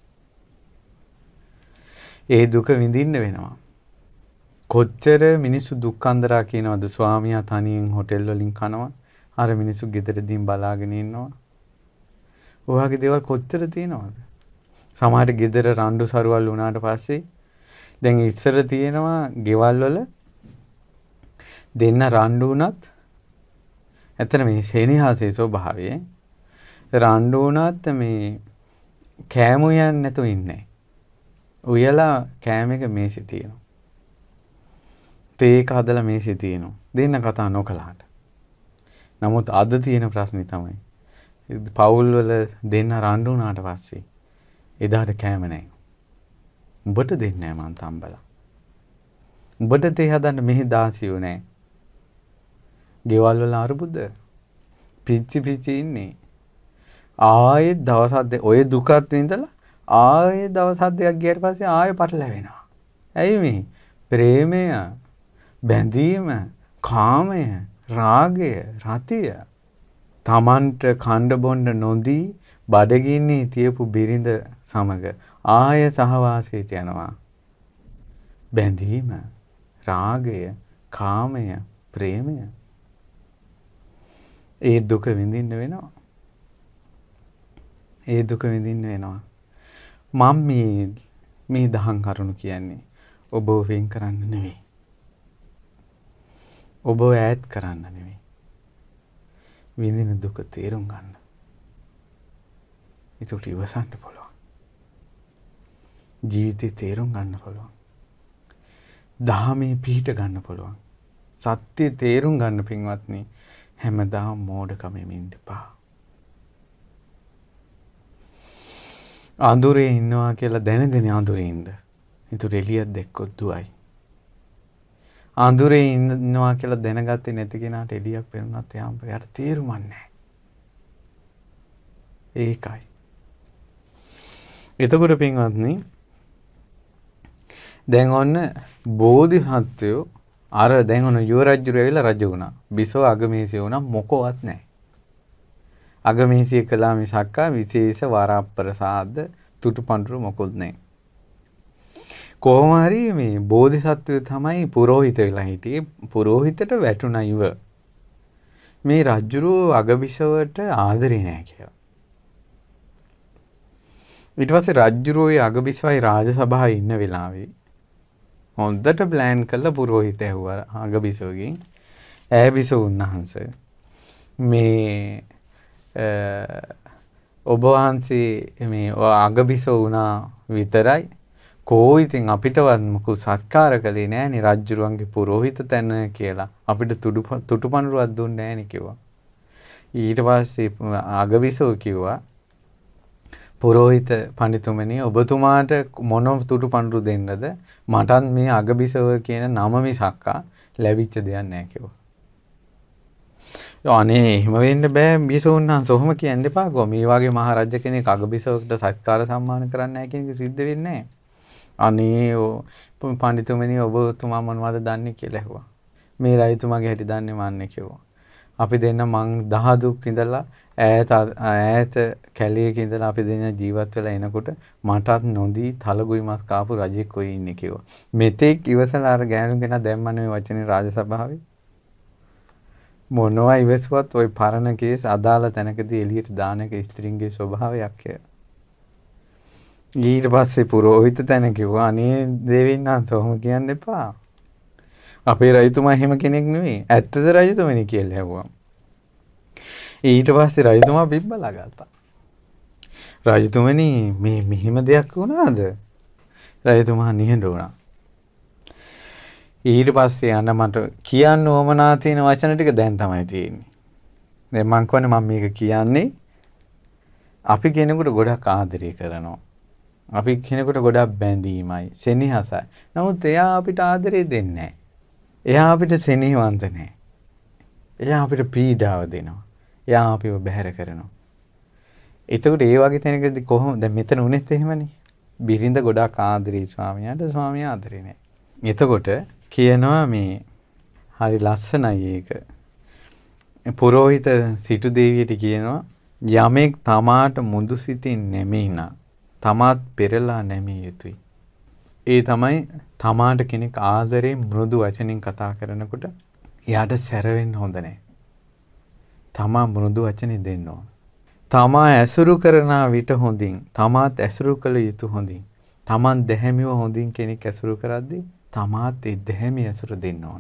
S1: ඒ දුක විඳින්න වෙනවා. කොච්චර මිනිස්සු දුක් අන්දරා කියනවද? ස්වාමියා තනියෙන් හොටෙල් වලින් කනවා. අර මිනිස්සු ගෙදරදීන් බලාගෙන ඉන්නවා. ඔයගේ දේවල් කොච්චර තියෙනවද? සමහර ගෙදර රණ්ඩු සරුවල් වුණාට පස්සේ දැන් ඉස්සර තියෙනවා ගෙවල් වල දෙන්න රණ්ඩු වුණත් ඇත්තට මේ සෙනෙහසේ ස්වභාවය රණ්ඩු වුණත් මේ කෑම උයන්නේ නැතුව ඉන්නේ. උයලා කෑම එක මේසෙ තියෙනවා. තේ එක හදලා මේසෙ තියෙනවා. දෙන්න කතා නොකලාට. නමුත් අද තියෙන ප්‍රශ්නේ තමයි පවුල් වල දෙන්න රණ්ඩු වුණාට පස්සේ එදාට කෑම නැහැ. උඹට දෙන්නේ නැහැ මං තම්බලා. උඹට තේ හදන්න මෙහි දාසියෝ නැහැ. ගෙවල් වල අරුබුද පිච්චි ඉන්නේ. ආයෙත් දවස් ඔය දුකත් විඳලා ආයෙත් දවස් දෙකක් ගියාට පස්සේ ආයෙ පටලැවෙනවා. ඇයි මේ? ප්‍රේමය, බැඳීම, කාමය, රාගය, රතිය තමන්ට කණ්ඩ බොණ්ඩ නොදී බඩගින්නේ තියපු බිරිඳ සමග ආය සහවාසයට යනවා. බැඳීම, රාගය, කාමය, ප්‍රේමය. ඒ දුක විඳින්න වෙනවා. ඒ දුක විඳින්න වෙනවා. මම මේ දහම් කරුණු කියන්නේ ඔබ වෙන් කරන්න නෙවෙයි. ඔබ ඈත් කරන්න නෙවෙයි. විඳින දුක තේරුම් ගන්න. ඒක ඉවසන්න පුළුවන්. ජීවිතේ තේරුම් ගන්න පුළුවන්. දහමේ පිහිට ගන්න පුළුවන්. සත්‍ය තේරුම් ගන්න පින්වත්නි හැමදාම මෝඩකමෙන් ඉන්න එපා. අඳුරේ ඉන්නවා කියලා දැනගෙන අඳුරේ ඉන්න. ඒක එළියක් දැක්කොත් දුවයි. අඳුරේ ඉන්නවා කියලා දැනගත්තේ නැති කෙනාට එළියක් පෙනුනත් එයාට තේරුමක් නැහැ. ඒකයි. එතකොට පින්වත්නි දැන් ඔන්න බෝධිසත්වයෝ අර දැන් ඔන්න යුව රජුර ඇවිල්ලා රජ වුණා. බිසව අගමේසිය වුණා මොකවත් නැහැ. අගමේසිය කළා මිසක්කා විශේෂ වරප්‍රසාද තුටුපඬුරු මොකුත් නැහැ. කොහොම හරි මේ බෝධිසත්වය තමයි පුරෝහිත වෙලා හිටියේ. පුරෝහිතට වැටුණා ඉව. මේ රජුරෝ අගබිසවට ආදරේ නැහැ කියලා. ඊට පස්සේ රජුරෝයි අගබිසවයි රාජසභාවේ ඉන්න වෙලාවේ හොඳට ප්ලෑන් කළා පුරෝහිත ඇහුවා අගබිසවගෙන්. ඈබිසව උන්වහන්සේ මේ ඔබ වහන්සේ මේ අගබිසව වුණා විතරයි කෝ ඉතින් අපිටවත් මොකෝ සත්කාර කළේ නෑනේ රජුරුවන්ගේ පුරෝහිත තැන කියලා. අපිට තුටුපඬුරුවක් දුන්නේ නෑනේ කිව්වා. ඊට පස්සේ අගබිසව කිව්වා පුරෝහිත පඬිතුමනි ඔබතුමාට මොන තුටුපඬුරු දෙන්නද? මටත් මේ අගබිසව කියන නම මිසක්කා ලැබිච්ච දෙයක් නෑ කිව්වා. අනේ එහෙම වෙන්න බෑ බිසෝන්නා සොහොම කියන්න එපා ගෝ මේ වගේ මහරජ කෙනෙක් අගබිසවකට සත්කාර සම්මාන කරන්නේ නැහැ කියන එක සිද්ධ වෙන්නේ නැහැ. අනේ පඬිතුමනි ඔබතුමා මොනවද දන්නේ කියලා ඇහුවා. මේ රජතුමාගේ හැටි දන්නේ මන්නේ කිව්වා. අපි දෙන්න මං දහදුක් ඉඳලා ඈත කැලේක ඉඳලා අපි දෙන්න ජීවත් වෙලා එනකොට මටත් නොදී තලගුයි මස් කාපු රජෙක් කොයි ඉන්නේ කිව්වා. මෙතෙක් ඉවසලා අර ගෑනු කෙනා දැම්මනේ මේ වචනේ රාජසභාවේ. මොනවා ඉවසුවත් ওই පරණ කේස් අදාළ තැනකදී එළියට දාන එක ස්ත්‍රීන්ගේ ස්වභාවයක් ය. ඊට පස්සේ පුරෝහිත තැන කිව්වා අනේ දෙවියන්වහන්සේ ඔහොම කියන්න එපා. අපේ රජතුමා එහෙම කෙනෙක් නෙවෙයි. ඇත්තද රජතුමනි කියලා ඇහුවා. ඊට පස්සේ රජතුමා බිම්බලා ගත්තා. රජතුමනි මේ මෙහිම දෙයක් වුණාද? රජතුමා නිහඬ වුණා. ඊට පස්සේ අන්න මට කියන්න ඕමනා තියෙන වචන ටික දැන් තමයි තියෙන්නේ. දැන් මං කියන්නේ මම මේක කියන්නේ අපි කෙනෙකුට ගොඩක් ආදරය කරනවා. අපි කෙනෙකුට ගොඩක් බැඳීමයි, සෙනෙහසයි. නමුත් එයා අපිට ආදරය දෙන්නේ නැහැ. එයා අපිට සෙනෙහවන්ත නැහැ. එයා අපිට පීඩාව දෙනවා. එයා අපිව බැහැර කරනවා. එතකොට ඒ වගේ තැනකදී කොහොමද දැන් මෙතන උනේත් එහෙමනේ. බිරිඳ ගොඩක් ආදරේ ස්වාමියාට, ස්වාමියා ආදරේ නැහැ. එතකොට කියනවා මේ හරි ලස්සනයි ඒක. පුරෝහිත සිටු දේවියට කියනවා යමෙක් තමාට මුදු සිතින් නැමෙයින තමාත් පෙරලා නැමිය යුතුයි. ඒ තමයි තමාට කෙනෙක් ආදරේ මෘදු වචනින් කතා කරනකොට එයාට සැර වෙන්න හොඳ නැහැ. තමා මෘදු වචනේ දෙන්න ඕන. තමා ඇසුරු කරන විට හොඳින්, තමාත් ඇසුරු කළ යුතු හොඳින්. තමන් දැහැමිව හොඳින් කෙනෙක් ඇසුරු කරද්දී තමාත් ඒ දැහැමි ඇසුර දෙන්න ඕන.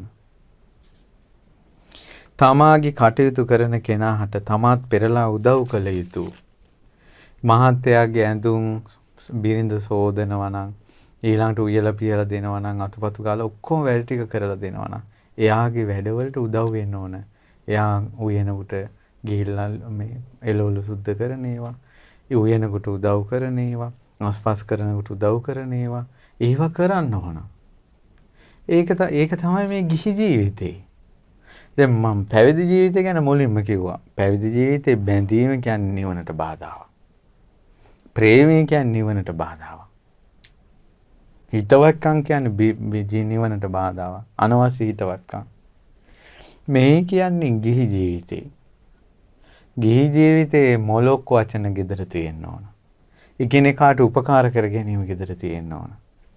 S1: තමාගේ කටයුතු කරන කෙනාට තමාත් පෙරලා උදව් කළ යුතුය. මහත්තයාගේ ඇඳුම් බිරිඳ සෝදනවා නම් ඊළඟට උයලා පියලා දෙනවා නම් අතුපතු ගාලා ඔක්කොම වැඩ ටික කරලා දෙනවා නම් එයාගේ වැඩවලට උදව් වෙන්න ඕන. එයා උයනකොට ගිහිල්ලා මේ එළවලු සුද්ධ කරන ඒවා, උයනකොට උදව් කරන ඒවා, අස්පස් කරනකොට උදව් කරන ඒවා, ඒවා කරන්න ඕන. ඒක තමයි මේ ගිහි ජීවිතේ. දැන් මම පැවිදි ජීවිතය ගැන මුලින්ම කිව්වා. පැවිදි ජීවිතේ බැඳීම කියන්නේ නිවනට බාධාවක්. ප්‍රේමය කියන්නේ නිවනට බාධාවක්. හිතවත්කම් කියන්නේ නිවනට බාධාවක්. අනවශ්‍ය හිතවත්කම්. මේ කියන්නේ ගිහි ජීවිතේ. ගිහි ජීවිතේ මොලොක් වචන gedara තියෙන්න ඕන. එකිනෙකාට උපකාර කර ගැනීම gedara තියෙන්න ඕන.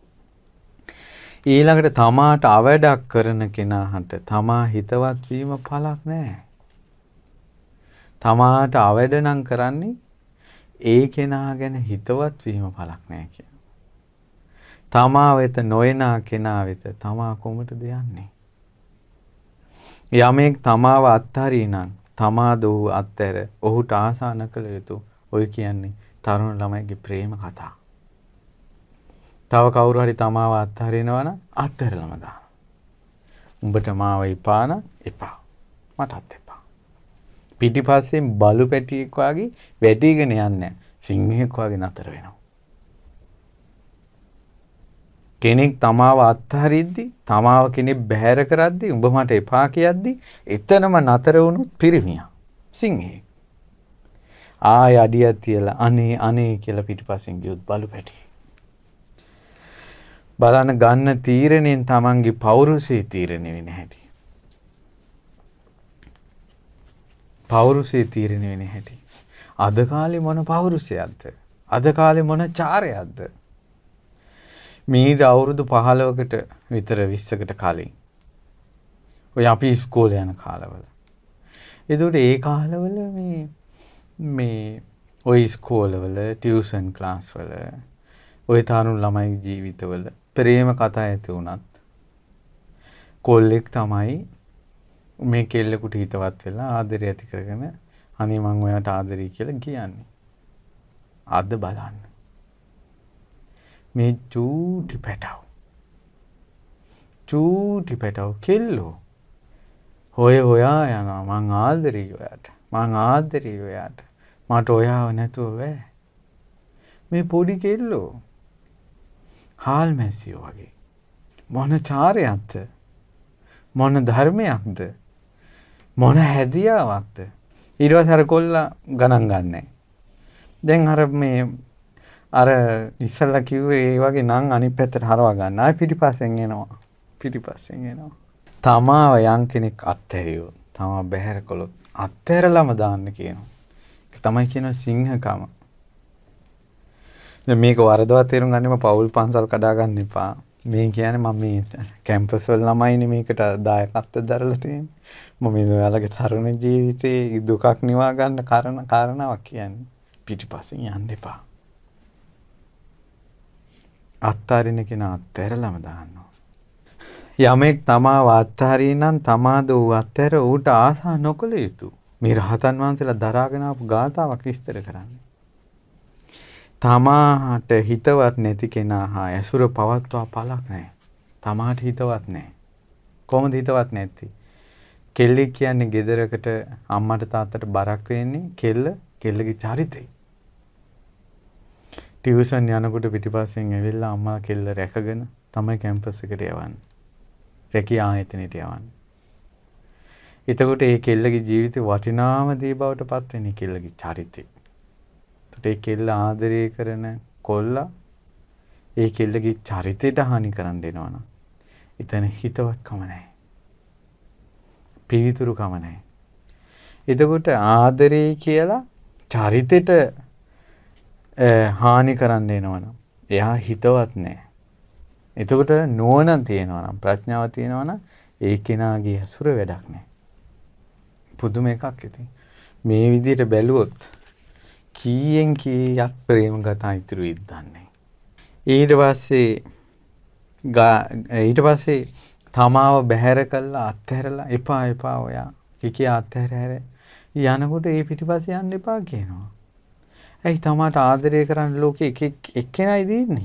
S1: ඊළඟට තමාට අවඩක් කරන කෙනාට තමා හිතවත් වීම පළක් නැහැ. තමාට අවඩ නම් කරන්නේ ඒ කෙනා ගැන හිතවත් වීම පළක් නැහැ කියන. තමා වෙත නොයනා කෙනා වෙත තමා කොමටද යන්නේ? යමෙක් තමාව අත්හරිනම් තමා දෝ අත්හැර ඔහුට ආසා නොකළ යුතු. ඔය කියන්නේ තරුණ ළමයිගේ ප්‍රේම කතා. තව කවුරු හරි තමාව අත්හරිනවා නම් අත්හැරලම දාන්න. උඹට මාව එපා නම් එපා. මටත් එපා. පිටිපස්සෙන් බලු පැටියෙක් වගේ වැටිගෙන යන්නේ සිංහෙක් වගේ නතර වෙනවා. කෙනෙක් තමාව අත්හරිද්දි, තමාව කෙනෙක් බැහැර කරද්දි, උඹ මට එපා කියද්දි එතනම නතර වුණොත් පිරිමියා. සිංහෙක්. ආය අඩියක් තියලා අනේ කියලා පිටිපස්සෙන් ගියොත් බලු පැටියෙක්. බලන්න ගන්න තීරණයෙන් තමන්ගේ පෞරුෂය තීරණය වෙන්නේ නැහැටි. පෞරුෂය තීරණය වෙන්නේ නැහැටි. අද කාලේ මොන පෞරුෂයක්ද? අද කාලේ මොන චාරයක්ද? මීට අවුරුදු 15කට විතර 20කට කලින් ඔය අපි ඉස්කෝලේ යන කාලවල. ඒකට ඒ කාලවල මේ ඔය ඉස්කෝලවල ටියුෂන් ක්ලාස් වල ඔය තරුණ ළමයි ජීවිතවල ප්‍රේම කතා ඇති වුණත් කොල්ලෙක් තමයි මේ කෙල්ලෙකුට හිතවත් වෙලා ආදරය ඇති කරගෙන අනේ මං ඔයාට ආදරේ කියලා කියන්නේ. අද බලන්න මේ චූටි පැටව කෙල්ලෝ හොයා යනවා මං ආදරේ ඔයාට මට ඔයාව නැතුව බෑ. මේ පොඩි කෙල්ලෝ හාල් මැසියෝ වගේ මොන චාරයක්ද මොන ධර්මයක්ද මොන හැදියාවක්ද? ඊට පස්සේ අර කොල්ලා ගණන් ගන්නෑ. දැන් අර ඉස්සල්ලා කිව්වේ ඒ වගේ නම් අනිත් පැත්තට හරවා ගන්න. ආයි පිටිපස්සෙන් එනවා. තමාව යම් කෙනෙක් අත්හැරියොත්, තමා බැහැර කළොත් අත්හැරලම දාන්න කියනවා. ඒක තමයි කියන සිංහකම. දැන් මේක වරදවා තේරුම් ගන්නෙම පෞල් පන්සල් කඩා ගන්න එපා. මේ කියන්නේ මම මේ කැම්පස් වල ළමයිනේ මේකට දායකත්වය දරලා තියෙන්නේ. මම මේ ඔයාලගේ තරුණ ජීවිතේ දුකක් නිවා ගන්න කාරණාවක් කියන්නේ. පිටිපස්සෙන් යන්න එපා. අත්හරින කෙනා අත්හැරලම දානවා. යමෙක් තමාව අත්හරින නම් තමාද ඌ අත්හැර ඌට ආසා නොකළ යුතුය. මේ රහතන් වහන්සේලා දරාගෙන ආපු ගාථාවක් විස්තර කරන්නේ. තමාට හිතවත් නැති කෙනා හා ඇසුර පවත්වා පළක් නැහැ. තමාට හිතවත් නැහැ. කොහොමද හිතවත් නැති? කෙල්ලෙක් කියන්නේ ගෙදරකට අම්මට තාත්තට බරක් වෙන්නේ කෙල්ලගේ චරිතය. ටියුෂන් යනකොට පිටිපස්සෙන් ඇවිල්ලා අම්මා කෙල්ල රැකගෙන තමයි කැම්පස් එකට යවන්නේ. රැකියා ආයතනෙට යවන්නේ. එතකොට ඒ කෙල්ලගේ ජීවිතේ වටිනාම දේ බවට පත් වෙන්නේ කෙල්ලගේ චරිතය. එතකොට ඒ කෙල්ල ආදරය කරන කොල්ලා ඒ කෙල්ලගේ චරිතයට හානි කරන්න දෙනවනම් එතන හිතවත්කම නැහැ. පිවිතුරුකම නැහැ. එතකොට ආදරේ කියලා චරිතයට හානි කරන්න දෙනවනම් එයා හිතවත් නැහැ. එතකොට නුවණ තියෙනවා නම් ප්‍රඥාව තියෙනවා නම් ඒ කෙනාගේ අසුර වැඩක් නැහැ. පුදුම එකක් ඉතින්. මේ විදිහට බැලුවොත් කීයෙන් කීයක් ප්‍රේම ගතා ඉතුරු ඉද්දන්නේ. ඊට පස්සේ තමාව බැහැර කළා අත්හැරලා එපා ඔයා කිකිය අත්හැර යනකොට ඒ පිටිපස්සේ යන්න එපා කියනවා. ඇයි තමාට ආදරය කරන්න ලෝකේ එක්කෙනයි දෙන්නේ?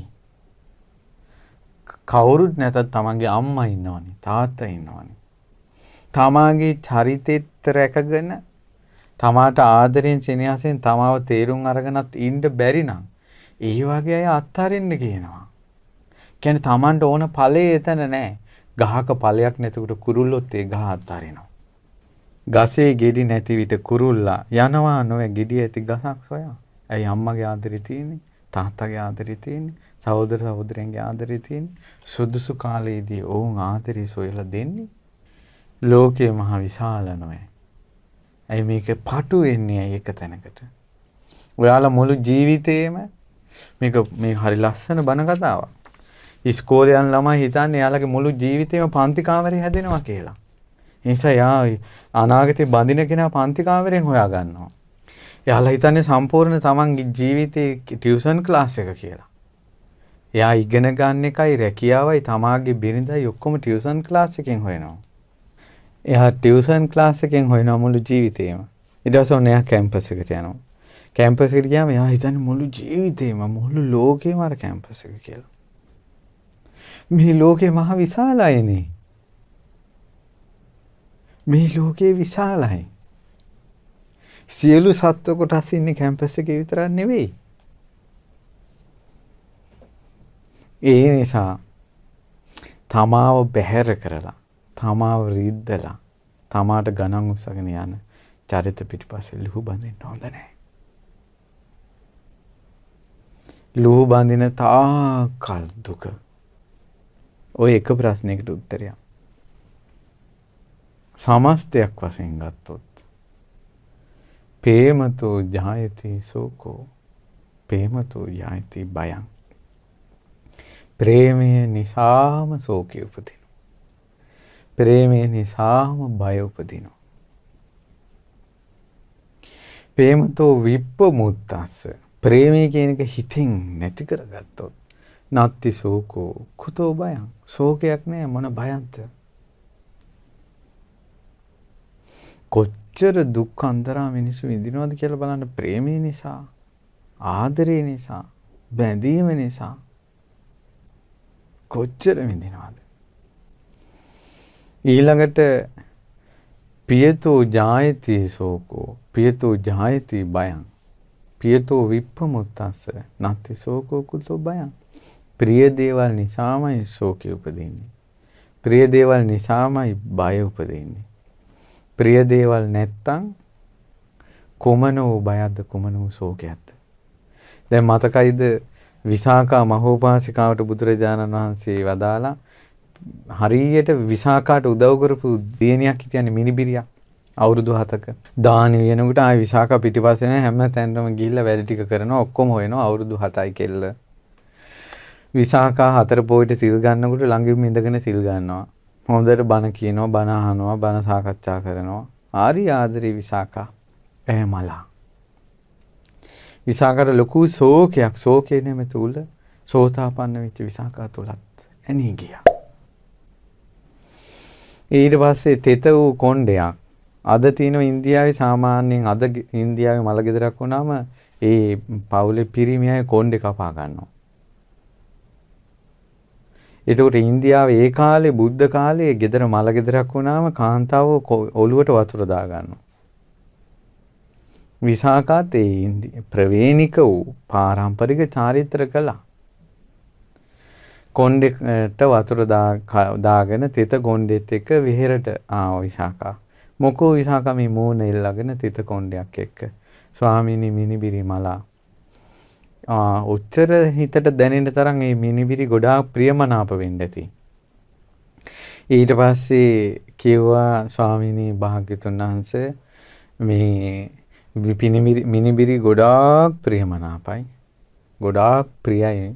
S1: කවුරුත් නැතත් තමන්ගේ අම්මා ඉන්නවනේ, තාත්තා ඉන්නවනේ. තමාගේ චරිතෙත් රැකගෙන තමාට ආදරෙන් සෙනෙහසෙන් තමාව තේරුම් අරගෙනත් ඉන්න බැරි නම් ඒ වගේ අය අත්හරින්න කියනවා. කියන්නේ තමන්ට ඕන ඵලයේ එතන නැහැ. ගහක ඵලයක් නැතිකොට කුරුල්ලොත් ඒ ගහ අත්හරිනවා. ගසේ ගෙඩි නැති විට කුරුල්ලා යනවා නොවේ ගෙඩි ඇති ගසක් සොයා. ඇයි අම්මගේ ආදරේ තියෙන්නේ? තාත්තගේ ආදරේ තියෙන්නේ? සහෝදර සහෝදරයන්ගේ ආදරේ තියෙන්නේ? සුදුසු කාලයේදී ඔවුන් ආදරේ සොයලා දෙන්නේ? ලෝකය මහ විශාල නොවේ. ඇයි මේක පටු වෙන්නේ ඒක තැනකට? ඔයාලා මුළු ජීවිතේම මේක හරි ලස්සන බණ කතාවක්. ඉස්කෝලේ යන ළමයි හිතන්නේ යාළගේ මුළු ජීවිතේම පන්ති කාමරේ හැදෙනවා කියලා. ඒ නිසා යා අනාගතේ බඳින කෙනා පන්ති කාමරයෙන් හොයා ගන්නවා. යාළා හිතන්නේ සම්පූර්ණ තමන්ගේ ජීවිතේ ටියුෂන් ක්ලාස් එක කියලා. එයා ඉගෙන ගන්න එකයි රැකියාවයි තමාගේ බිරිඳයි ඔක්කොම ටියුෂන් ක්ලාස් එකෙන් හොයනවා. එයා ටියුෂන් ක්ලාස් එකෙන් හොයනවා මුළු ජීවිතේම. ඊට පස්සේ ඔන්න එයා කැම්පස් එකට යනවා. කැම්පස් එකට ගියාම එයා හිතන්නේ මුළු ජීවිතේම මුළු ලෝකෙම අර කැම්පස් එක කියලා. මේ ලෝකේ මහ විශාලයිනේ. මේ ලෝකේ විශාලයි. සියලු සත්ව කොටස් ඉන්නේ කැම්පස් එකේ විතරක් නෙවෙයි. ඒ නිසා තමාව බැහැර කරලා, තමාව රිද්දලා, තමාට ගණන් උස්සගෙන යන චරිත පිටිපස්සේ ලුහු බඳින්න හොඳ නැහැ. ලුහු බඳින තාකල් දුක. ඔය එක ප්‍රශ්නයකට උත්තරයක්. සමස්තයක් වශයෙන් ගත්තොත් ප්‍රේමතෝ ජායති සෝකෝ ප්‍රේමතෝ ජායති බයං. ප්‍රේමය නිසාම සෝකය උපදිනවා. ප්‍රේමය නිසාම බය උපදිනවා. ප්‍රේමතෝ විප්පමුත්තස්ස. ප්‍රේමය කියන එක හිතින් නැති කරගත්තොත් නත්ති සෝකෝ කුතෝ බයං. ශෝකයක් නෑ මොන බයන්ත. කොච්චර දුක් අන්තරා මිනිස්සු විඳිනවද කියලා බලන්න. ප්‍රේමය නිසා, ආදරය නිසා, බැඳීම නිසා කොච්චර විඳිනවද? ඊළඟට පියතෝ ජායති සෝකෝ පියතෝ ජායති බයං පියතෝ විප්පමුත්තස්ස නත්ති සෝකෝ කුතෝ බයං. ප්‍රිය දේවල් නිසාමයි ශෝකය උපදින්නේ. ප්‍රිය දේවල් නිසාමයි බය උපදින්නේ. ප්‍රිය දේවල් නැත්තම් කුමන වූ බයක්ද කුමන වූ ශෝකයක්ද? දැන් මතකයිද විසාකා මහෝපාසිකාවට බුදුරජාණන් වහන්සේ වදාලා හරියට විසාකාට උදව් කරපු දියණියක් හිටියනේ මිනිබිරියක් අවුරුදු 7ක. දානි වෙනකොට ආයි විසාකා පිටිපස්සේ හැම තැනම ගිහිල්ලා වැඩ ටික කරනවා ඔක්කොම හොයනවා අවුරුදු 7යි කෙල්ල. විසාකා 4 පොයිට සිල් ගන්නකොට ළඟින්ම ඉඳගෙන සිල් ගන්නවා. හොඳට බණ කියනවා බණ අහනවා බණ සාකච්ඡා කරනවා. ආරි ආදරේ විසාකා. මලා. විසාකාට ලොකු ශෝකයක් ශෝකේ නෙමෙයි උල සෝතාපන්න වෙච්ච විසාකා තුලත් ඇනී ගියා. ඊට පස්සේ තෙත වූ කොණ්ඩයක් අද තියෙන ඉන්දියාවේ සාමාන්‍යයෙන් අද ඉන්දියාවේ මල ගෙදරක් වුණාම ඒ පවුලේ පිරිමි අය කොණ්ඩේ කපා ගන්නවා. එතකොට ඉන්දියාවේ ඒ කාලේ බුද්ධ කාලේ ගෙදර මල ගෙදරක් වුණාම කාන්තාව ඔළුවට වතුර දා ගන්නවා. විසාකාත් ඒ ප්‍රවේණික වූ පාරම්පරික චාරිත්‍ර කළා. කොණ්ඩේට වතුර දාගෙන තෙත කොණ්ඩෙත් එක්ක විහෙරට ආව විසාකා. මොකෝ විසාකා මේ මූණ එල්ලගෙන තෙත කොණ්ඩයක් එක්ක ස්වාමීනි මිනිබිරි මලා. උච්චර හිතට දැනෙන තරම් මේ මිනිබිරි ගොඩාක් ප්‍රියමනාප වෙන්න ඇති. ඊට පස්සේ කිව්වා ස්වාමීනි භාග්‍යතුන් වහන්සේ මේ මිනිබිරි ගොඩාක් ප්‍රියමනාපයි. ගොඩාක් ප්‍රියයි.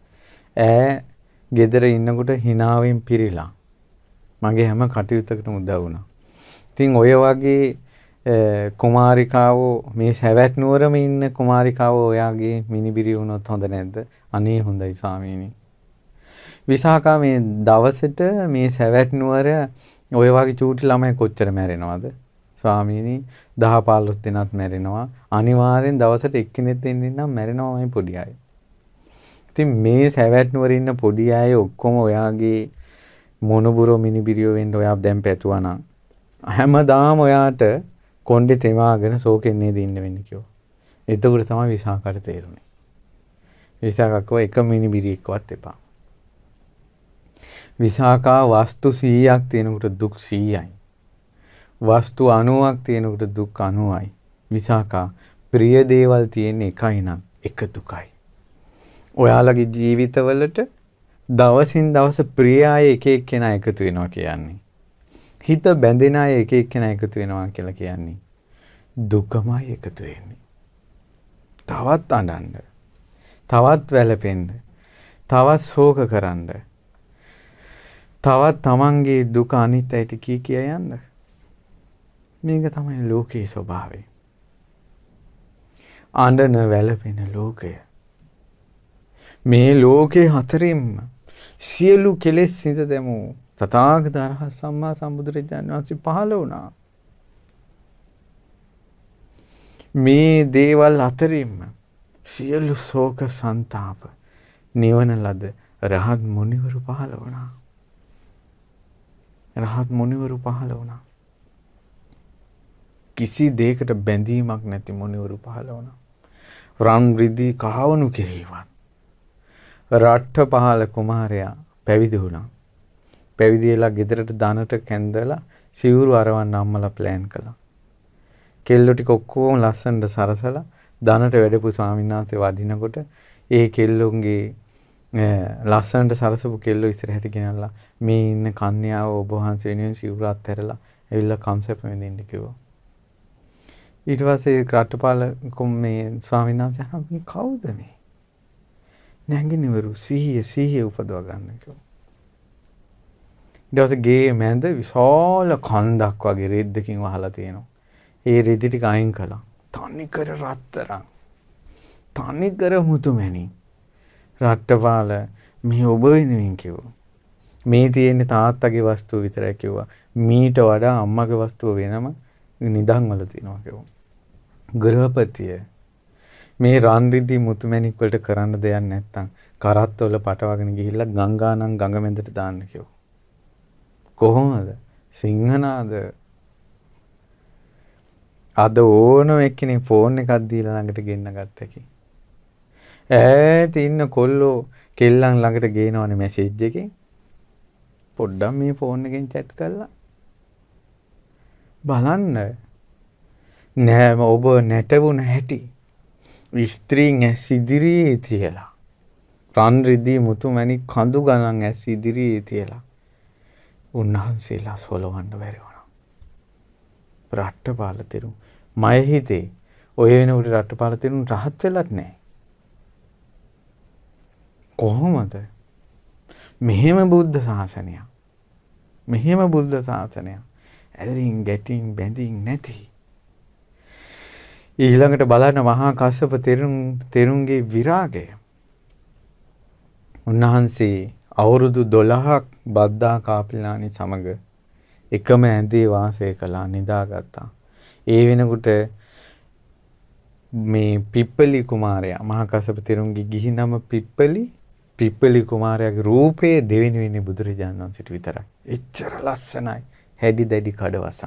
S1: ගෙදර ඉන්නකොට හිනාවෙන් පිරීලා මගේ හැම කටයුත්තකටම උදව් වුණා. ඉතින් ඔය වගේ කුමාරිකාවෝ මේ සැවැත් නුවරම ඉන්න කුමාරිකාවෝ ඔයාගේ මිනිබිරි වුණොත් හොඳ නැද්ද? අනේ හොඳයි ස්වාමීනි. විසාකා මේ දවසට මේ සැවැත් නුවර ඔය වගේ චූටි ළමයි කොච්චර මැරෙනවද? ස්වාමීනි 10-15 දෙනාත් මැරෙනවා. අනිවාර්යෙන් දවසට එක්කෙනෙක් දෙන්නෙක් නම් මැරෙනවාමයි පොඩි අය. ඉතින් මේ සැවැත් නුවර ඉන්න පොඩි අය ඔක්කොම ඔයාගේ මොනබුරෝ මිනිබිරියෝ වෙන්න ඔයා දැන් පැතුවා නම් හැමදාම ඔයාට කොණ්ඩේ තෙමාගෙන ශෝකෙන් නේද ඉන්න වෙන්නේ කිව්වා. එතකොට තමයි විසාකාට තේරුනේ. විසාකා කෝ එක මිනිබිරියෙක්වත් එපා. විසාකා වස්තු 100ක් තියෙනකොට දුක් 100යි. වස්තු 90ක් තියෙනකොට දුක් 90යි. විසාකා ප්‍රිය දේවල් තියෙන එකයි නම් එක දුකයි. ඔයාලගේ ජීවිතවලට දවසින් දවස ප්‍රිය අය එක එක්කෙනා එකතු වෙනවා කියන්නේ. හිත බැඳෙන අය එක එක්කෙනා එකතු වෙනවා කියලා කියන්නේ. දුකමයි එකතු වෙන්නේ. තවත් අඬන්න. තවත් වැළපෙන්න. තවත් ශෝක කරන්න. තවත් තමන්ගේ දුක අනිත් අයට කිය යන්න. මේක තමයි ලෝකයේ ස්වභාවය. අඬන වැළපෙන ලෝකය. මේ ලෝකේ හතරින්ම සියලු කෙලෙස් සිඳ දැමු තථාගත අරහත් සම්මා සම්බුදුරජාණන් වහන්සේ පහළ වුණා. මේ දේවල් අතරින්ම සියලු ශෝක සංතාප නිවන ලද රහත් මුනිවරු පහළ වුණා. රහත් මුනිවරු පහළ වුණා. කිසි දෙයකට බැඳීමක් නැති මුනිවරු පහළ වුණා. රන් රිදී කහවණු කෙරේවත් රට්ඨපාල කුමාරයා පැවිදි වුණා. පැවිදි වෙලා ගෙදරට දානට කැඳලා සිවුරු අරවන්න අම්මලා ප්ලෑන් කළා. කෙල්ලෝ ටික ඔක්කොම ලස්සනට සරසලා දානට වැඩපු ස්වාමීන් වහන්සේ වඩිනකොට ඒ කෙල්ලොන්ගේ ලස්සනට සරසපු කෙල්ලෝ ඉස්සරහට ගෙනල්ලා මේ ඉන්න කන්‍යාව ඔබ වහන්සේ වෙනුවෙන් සිවුරු අත්හැරලා ඇවිල්ලා කම්සප් වෙනින්න කිව්වා. ඊට පස්සේ රට්ඨපාල මේ ස්වාමීන් වහන්සේ අහනවා කවුද මේ? නැගිනවරු සිහිය උපදව ගන්න කිව්වා. ඊට පස්සේ ගේ මැද විශාල කන්දක් වගේ රෙද්දකින් වහලා තියෙනවා. ඒ රෙදි ටික අයින් කළා. තනිකර රත්තරන්. තනිකර මුතුමැණි. රට්ඨපාල මේ ඔබ වෙනුවෙන් කිව්වා. මේ තියෙන තාත්තගේ වස්තුව විතරයි කිව්වා. මීට වඩා අම්මගේ වස්තුව වෙනම නිදන් වල තියෙනවා කිව්වා. ගෘහපතිය මේ රන් රිදී මුතුමැණික් වලට කරන්න දෙයක් නැත්තම් කරත් වල පටවගෙන ගිහිල්ලා ගංගානම් ගඟ මැදට දාන්න කිව්වා. කොහොමද? සිංහනාද අද ඕනම එක්කෙනෙක් ෆෝන් එකක් දීලා ළඟට ගෙන්න ගත්තකි. ඈත ඉන්න කොල්ලෝ කෙල්ලන් ළඟට ගේනවනේ මැසේජ් එකෙන්. පොඩ්ඩක් මේ ෆෝන් එකෙන් chat කරලා බලන්න නෑ ඔබ නැටවුන හැටි ස්ත්‍රීන් ඇස් ඉදිරියේ තියලා රන් රිදී මුතු මැණික් කඳු ගණන් ඇස් ඉදිරියේ තියලා උන්වහන්සේලා සොලවන්න බැරි වුණා. රට්ටපාල තෙරුන් මය හිතේ ඔය වෙනකොට රට්ටපාල තෙරුන් රහත් වෙලත් නැහැ. කොහොමද? මෙහෙම බුද්ධ ශාසනය. මෙහෙම බුද්ධ ශාසනය. ඇලින් ගැටින් බැඳින් නැති. ඊළඟට බලන්න මහා කස්සප තෙරුන්ගේ විරාගය. උන්වහන්සේ අවුරුදු 12ක් බද්දා කාපිලානි සමග එකම ඇඳේ වාසය කළා, නිදාගත්තා. ඒ වෙනකොට මේ පිප්පලි කුමාරයා මහා කස්සප තෙරුන්ගේ ගිහි නම පිප්පලි කුමාරයාගේ රූපේ දෙවෙනි වෙන්නේ බුදුරජාණන් වහන්සේට විතරයි. එච්චර ලස්සනයි. හැඩි දැඩි කඩවසම්.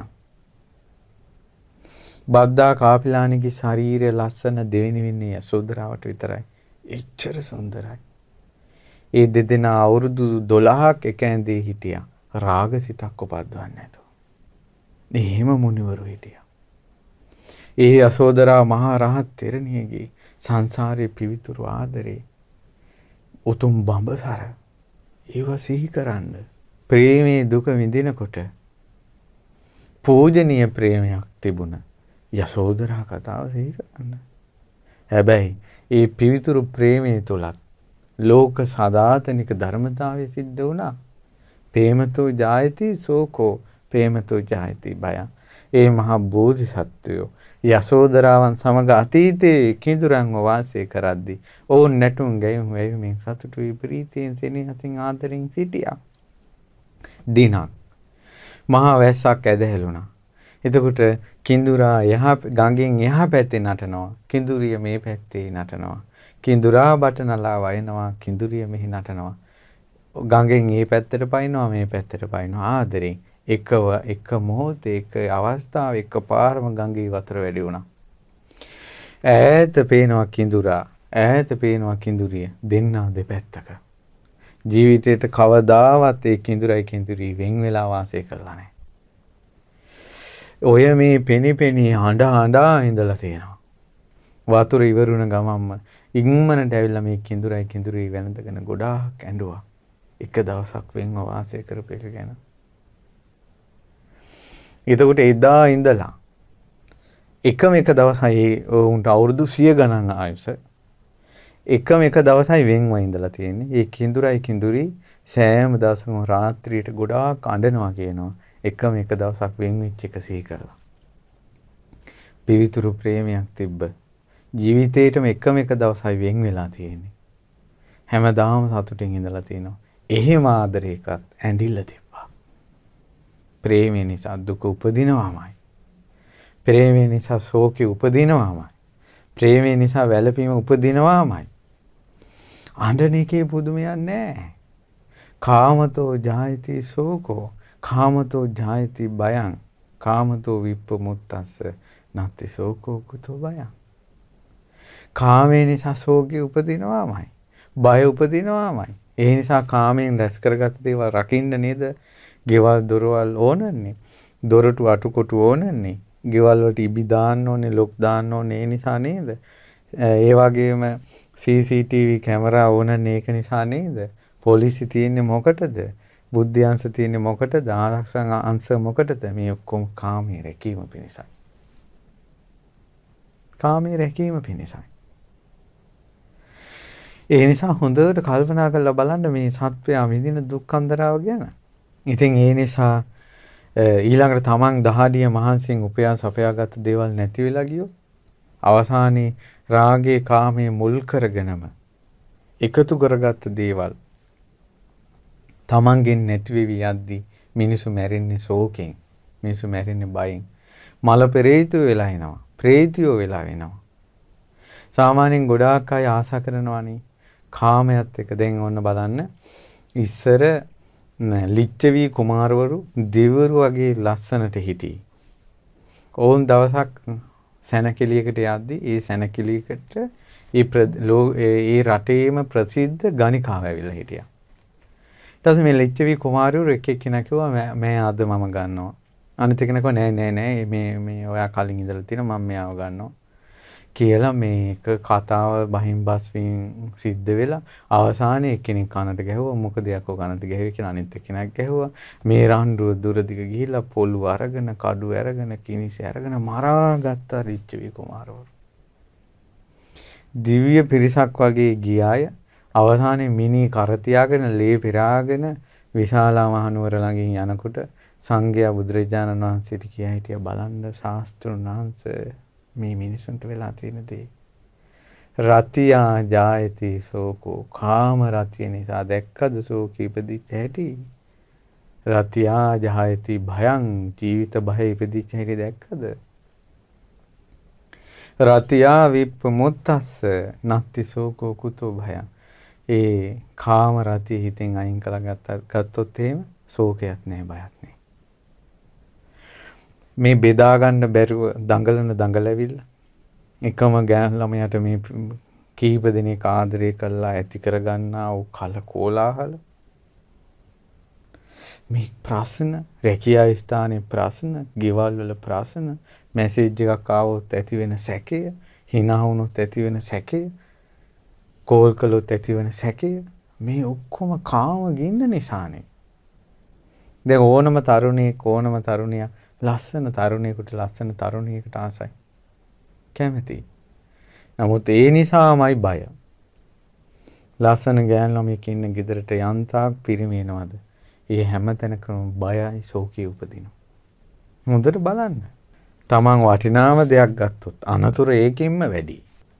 S1: බද්දා කාපිලානිගේ ශරීරය ලස්සන දෙවෙනි වෙන්නේ යසෝදරාවට විතරයි. එච්චර සුන්දරයි. ඒ දෙදෙනා අවුරුදු 12ක් එක ඇඳේ හිටියා. රාගසිතක් උපද්දවන්නේ නැතුව. එහෙම මුනිවරු හිටියා. ඒ යසෝදරා මහා රහත් තෙරණියගේ සංසාරේ පිවිතුරු ආදරේ උතුම් බඹසර ඒව සිහි කරන්න. ප්‍රේමයේ දුක විඳිනකොට පූජනීය ප්‍රේමයක් තිබුණ යසෝදරා කතාව සිහි කරන්න. හැබැයි ඒ පිවිතුරු ප්‍රේමයේ තුලත් ලෝක සදාතනික ධර්මතාවය සිද්ධ වුණා. ප්‍රේමතෝ ජායති සෝකෝ ප්‍රේමතෝ ජායති බය. ඒ මහා බෝධිසත්වයෝ යසෝදරාවන් සමග අතීතයේ කිඳුරන්ව වාසය කරද්දී ඔවුන් නැටුම් ගැයුම් වැයුමින් සතුටු විපරීතයෙන් සෙනෙහසින් ආදරෙන් සිටියා. දිනක් මහා වැස්සක් ඇදහැළුණා. එතකොට කිඳුරා ගඟෙන් එහා පැත්තේ නටනවා. කිඳුරිය මේ පැත්තේ නටනවා. කිඳුරා බටනලා වයනවා. කිඳුරිය මෙහි නටනවා. ගඟෙන් මේ පැත්තට පයින්නවා මේ පැත්තට පයින්නවා ආදරෙන්. එක මොහොතේ එක අවස්ථාව එක පාරම ගඟේ වතුර වැඩි වුණා. ඈත පේනවා කිඳුරා. ඈත පේනවා කිඳුරිය. දෙන්නා දෙපැත්තක. ජීවිතේට කවදාවත් ඒ කිඳුරී වෙන් වෙලා වාසය කරලා නැහැ. ඔය මේ පෙනි හඬා ඉඳලා තියෙනවා. වතුර ඉවරුණ ගමම්ම ඉක්මනට ඇවිල්ලා මේ කිඳුරී වැළඳගෙන ගොඩාක් ඇඬුවා. එක දවසක් වෙන්ව වාසය කරපු එක ගැන. එතකොට එදා ඉඳලා එකම එක දවසයි උන්ට අවුරුදු 100 ගණන් ආයුෂ. එකම එක දවසයි වෙන්ව ඉඳලා තියෙන්නේ. ඒ කිඳුරී සෑම දවසකම රාත්‍රියට ගොඩාක් අඬනවා කියනවා. එකම එක දවසක් වෙන් වෙච්ච එක සිහි කරලා. පිවිතුරු ප්‍රේමයක් තිබ්බ. ජීවිතේටම එකම එක දවසයි වෙන් වෙලා තියෙන්නේ. හැමදාම සතුටින් ඉඳලා තිනවා. එහෙම ආදරයකත් ඇඬිල්ල තිබ්බා. ප්‍රේමය නිසා දුක උපදිනවාමයි. ප්‍රේමය නිසා ශෝකය උපදිනවාමයි. ප්‍රේමය නිසා වැළපීම උපදිනවාමයි. අඬන එකේ පුදුමයක් නැහැ. කාමතෝ ජායති ශෝකෝ කාමතෝ ජායති බයං කාමතෝ විප්පමුත්තස්ස නත්ති ශෝකෝ කුතෝ බයං. කාමයේ නිසා ශෝකය උපදිනවාමයි. බය උපදිනවාමයි. ඒ නිසා කාමයෙන් රැස් කරගත් දේවල් රකින්න නේද? ගෙවල් දොරවල් ඕනන්නේ. දොරටු අටුකොටු ඕනන්නේ. ගෙවල් වලට ඉබි දාන්න ඕනේ, ලොක් දාන්න ඕනේ. ඒ නිසා නේද? ඒ වගේම CCTV කැමරා ඕනන්නේ ඒක නිසා නේද? පොලිසි තියෙන්නේ මොකටද? බුද්ධි අංශ තියෙන්නේ මොකටද? ආරක්ෂක අංශ මොකටද? මේ ඔක්කොම කාමයේ රැකීම පිණිසයි. කාමයේ රැකීම පිණිසයි. ඒ නිසා හොඳට කල්පනා කරලා බලන්න මේ සත්වයා විඳින දුක් අන්දරාව ගැන. ඉතින් ඒ නිසා ඊළඟට තමන් දහඩිය මහන්සියෙන් උපයා සපයාගත් දේවල් නැති වෙලා ගියොත් අවසානයේ රාගයේ කාමයේ මුල් කරගෙනම එකතු කරගත් දේවල් තමන්ගෙන් නැති වෙවි යද්දී මිනිසු මැරෙන්නේ ශෝකෙන්. මිනිසු මැරෙන්නේ බයෙන්. මල පෙරේතයෝ වෙලා එනවා. ප්‍රේතයෝ වෙලා වෙනවා. සාමාන්‍යයෙන් ගොඩාක් අය ආශා කරනවානේ කාමයට එක. දැන් ඔන්න බලන්න ඉස්සර ලිච්ඡවි කුමාරවරු දෙවරු වගේ ලස්සනට හිටියේ. ඕන් දවසක් සැනකෙලියකට යද්දී ඒ සැනකෙලියකට ඒ රටේම ප්‍රසිද්ධ ගණිකාව ඇවිල්ලා හිටියා. ඊට පස්සේ මේ ලිච්ඡවි කුමාරවරු එක එක්කෙනා කිව්වා මම අද මම ගන්නවා. අනිත් කෙනෙක් නෑ මේ ඔයා කලින් ඉඳලා තියෙනවා මම මෙයාව ගන්නවා කියලා මේක කතාව බහින් බස් වීම සිද්ධ වෙලා අවසානයේ එක්කෙනෙක් කනට ගැහුවා මොකද යකෝ කනට ගැහුවේ කියලා අනිත් එක්කෙනෙක් ගැහුවා මේ රණ්ඩුව දුර දිග ගිහිල්ලා පොළු අරගෙන කඩු අරගෙන කිනිසි අරගෙන මරාගත්තා රිච්චවි කුමාරවරු දිව්‍ය පිරිසක් වගේ ගියාය අවසානයේ මිනි කර තියාගෙන ලේ පෙරාගෙන විශාලා මහනුවර ළඟින් යනකොට සංඝයා බුදුරජාණන් වහන්සේට කියා හිටියා බලන්න ශාස්ත්‍රුන් වහන්සේ මේ මිනිසුන්ට වෙලා තියෙන දේ රතියා ජායති සෝකෝ කාම රතිය නිසා දැක්කද සෝකී ඉපදිච්ච හැටි රතියා ජායති භයං ජීවිත භය ඉපදිච්ච හැටි දැක්කද රතියා විප්පමුත්තස්ස නත්ති සෝකෝ කුතෝ භයං ඒ කාම රතිය හිතෙන් අයින් කළා ගත්තොත් එහෙම ශෝකයක් නැහැ බයක් නැහැ මේ බෙදා ගන්න බැරුව දඟලන දඟලවිල්ල එකම ගෑන් ළමයාට මේ කීප දෙනෙක් ආදරය කළා ඇති කරගන්නා වූ කලකෝලාහල මේ ප්‍රශ්න රැකියා ස්ථානයේ ප්‍රශ්න ගෙවල් වල ප්‍රශ්න මැසේජ් එකක් ආවොත් ඇති වෙන සැකය hina වුණොත් ඇති වෙන සැකය කෝල් කළොත් ඇති වෙන සැකය මේ ඔක්කොම කාම ගින්න නිසානේ දැන් ඕනම තරුණියක් ලස්සන තරුණියෙකුට ලස්සන තරුණියකට ආසයි කැමති නමුත් ඒ නිසාමයි බය ලස්සන ගෑන් ළමයෙක් ඉන්න ගෙදරට යන්තාක් පිරිමේනවද ඒ හැම තැනකම බයයි ශෝකී උපදිනවා හොඳට බලන්න තමන් වටිනාම දෙයක් ගත්තොත් අනතුරු ඒකෙන්ම වැඩි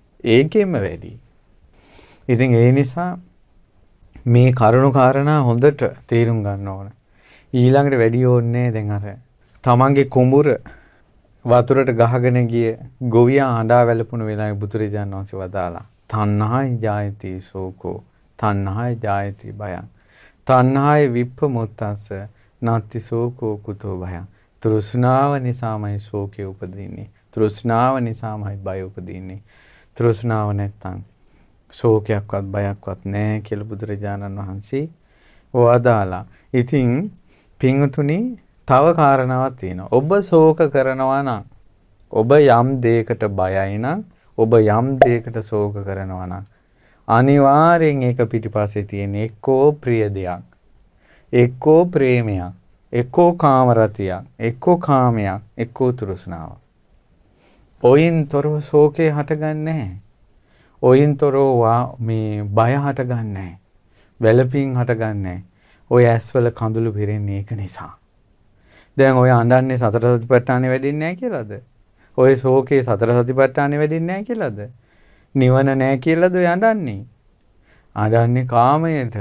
S1: ඉතින් ඒ නිසා මේ කරුණු කාරණා හොඳට තේරුම් ගන්න ඕන ඊළඟට වැඩි ඕනේ දැන් අර තමන්ගේ කුඹුර වතුරට ගහගෙන ගිය ගොවියා හඬා වැළපුණු වෙලාවේ බුදුරජාණන් වහන්සේ වදාලා තණ්හායි ජායති සෝකෝ තණ්හායි ජායති භයං තණ්හායි විප්පමුත්තස්ස නත්ති සෝකෝ කුතෝ භයං තෘෂ්ණාව නිසාමයි ශෝකය උපදින්නේ තෘෂ්ණාව නිසාමයි බය උපදින්නේ තෘෂ්ණාව නැත්තම් ශෝකයක්වත් බයක්වත් නැහැ කියලා බුදුරජාණන් වහන්සේ වදාලා ඉතින් පින්තුනි තව කාරණාවක් තියෙනවා. ඔබ ශෝක කරනවා නම් ඔබ යම් දෙයකට බයයි නම් ඔබ යම් දෙයකට ශෝක කරනවා නම් අනිවාර්යෙන් ඒක පිටිපස්සේ තියෙන එක්කෝ ප්‍රිය දෙයක් එක්කෝ ප්‍රේමයක් එක්කෝ කාමරතියක් එක්කෝ කාමයක් එක්කෝ තෘෂ්ණාවක්. ඔයින්තරව ශෝකේ හටගන්නේ නැහැ. ඔයින්තරව මේ බය හටගන්නේ නැහැ. වැළපීම් හටගන්නේ නැහැ. ඔය ඇස්වල කඳුළු පිරෙන්නේ ඒක නිසා. දැන් ඔය අඬන්නේ සතර සතිපට්ඨානෙ වැඩින්නේ නැහැ කියලාද? ඔය ශෝකේ සතර සතිපට්ඨානෙ වැඩින්නේ නැහැ කියලාද? නිවන නැහැ කියලාද ඔය අඬන්නේ? අඬන්නේ කාමයට.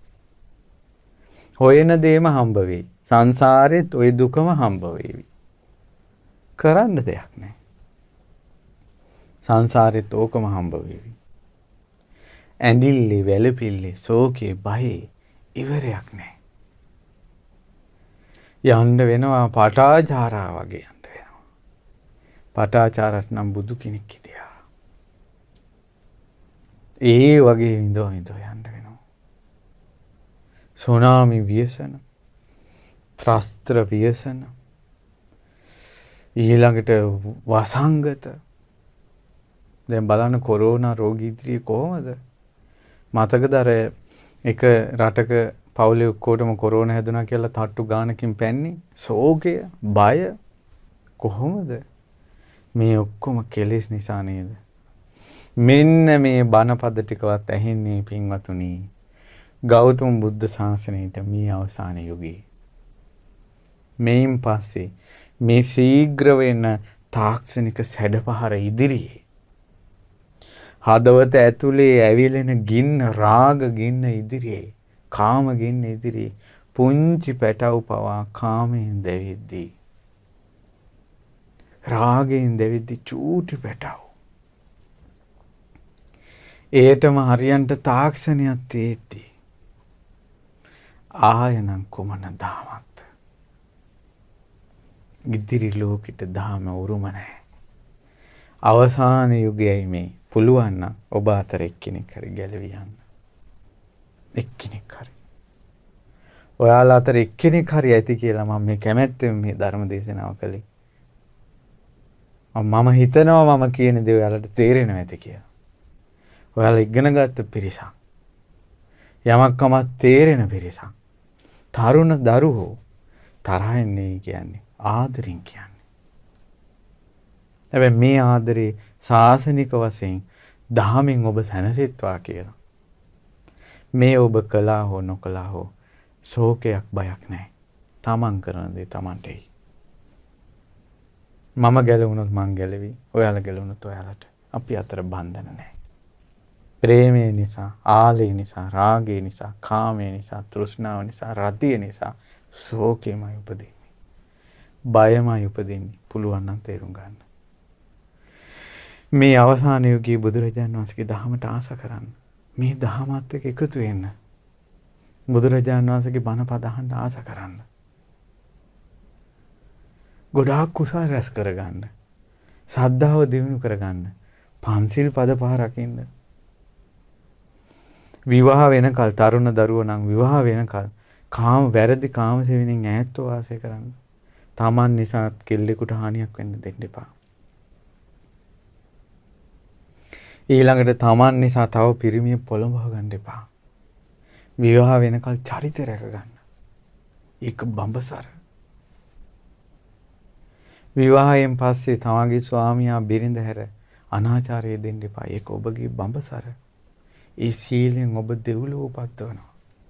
S1: හොයන දේම හම්බ වෙයි. සංසාරෙත් ඔය දුකම හම්බ වෙවි. කරන්න දෙයක් නැහැ. සංසාරෙත් ඕකම හම්බ වෙවි. ඇඬිල්ලේ වැළපිල්ලේ ශෝකේ බයේ ඉවරයක් නැහැ. යන්න වෙනවා පටාචාරා වගේ යන්න වෙනවා. පටාචාරට නම් බුදු කෙනෙක් හිටියා. ඒ වගේ විඳෝ යන්න වෙනවා. සුනාමි ව්‍යසන, ත්‍රස්ත්‍ර ව්‍යසන, ඊළඟට වසංගත. දැන් බලන්න කොරෝනා රෝගී ඉදිරියේ කොහොමද? මතකද අර එක රටක පවුලේ ඔක්කොටම කොරෝනා හැදුනා කියලා තට්ටු ගානකින් පැන්නේ ශෝකය බය කොහොමද මේ ඔක්කොම කෙලෙස් නිසා නේද මෙන්න මේ බණපද ටිකවත් ඇහෙන්නේ පින්වතුනි ගෞතම බුද්ධ ශාසනයට මේ අවසාන යුගයේ මේන් පස්සේ මේ ශීඝ්‍ර වෙන තාක්ෂණික සැඩපහර ඉදිරියේ හදවත ඇතුලේ ඇවිලෙන ගින්න රාග ගින්න ඉදිරියේ කාම ගින්න ඉදිරියේ පුංචි පැටව පවා කාමයෙන් දැවෙද්දී රාගයෙන් දැවෙද්දී චූටි පැටව ඒටම හරියන්ට තාක්ෂණයක් තියෙද්දී ආයනම් කොමන දහමක්ද ඉදිරි ලෝකෙට දහම උරුම නැහැ අවසාන යුගයයි මේ පුළුවන් නම් ඔබ අතර එක්කෙනෙක් හරි ගැලවි යන්න එක්කෙනෙක් හරි ඔයාලා අතර එක්කෙනෙක් හරි ඇති කියලා මම මේ කැමැත්තෙන් මේ ධර්ම දේශනාව කළේ. මම හිතනවා මම කියන දේ ඔයාලට තේරෙනවා ඇති කියලා. ඔයාලා ඉගෙන ගත්ත පිරිසක්. යමක්කමක් තේරෙන පිරිසක්. තරුණ දරුවෝ තරහින්නේ කියන්නේ ආදරෙන් කියන්නේ. හැබැයි මේ ආදරේ සාසනික වශයෙන් දහමින් ඔබ සැනසෙත්වා කියලා. මේ ඔබ කළා හෝ නොකළා හෝ ශෝකයක් බයක් නැහැ. තමන් කරන දේ තමන්ටයි. මම ගැලවුණොත් මං ගැලවි. ඔයාලා ගැලවුණොත් ඔයාලට. අපි අතර බන්ධන නැහැ. ප්‍රේමය නිසා, ආලය නිසා, රාගය නිසා, කාමය නිසා, තෘෂ්ණාව නිසා, රතිය නිසා ශෝකෙමයි උපදින්නේ. බයමයි උපදින්නේ. පුළුවන් නම් තේරුම් ගන්න. මේ අවසාන යුගයේ බුදුරජාණන් වහන්සේගේ දහමට ආස කරන්න. මේ දහමත් එක්ක එකතු වෙන්න. බුදුරජාණන් වහන්සේගේ බණ පද අහන්න ආස කරන්න. ගොඩාක් කුසල රැස් කරගන්න. ශ්‍රද්ධාව දියුණු කරගන්න. පන්සිල් පද පහ රකින්න. විවාහ වෙනකල් තරුණ දරුවෝ නම් විවාහ වෙනකල් වැරදි කාම සෙවණෙන් ඈත්ව වාසය කරන්න. තමන් නිසා කෙල්ලෙකුට හානියක් වෙන්න දෙන්න එපා. ඊළඟට තමන් නිසා තව පිරිමිය පොළඹව ගන්න එපා. විවාහ වෙනකල් චරිත රැක ගන්න. ඒක බඹසර. විවාහයෙන් පස්සේ තමන්ගේ ස්වාමියා බිරිඳ හැර අනාචාරය දෙන්න එපා. ඒක ඔබගේ බඹසර. ඒ සීලෙන් ඔබ දෙව්ලොව උපද්දවනවා.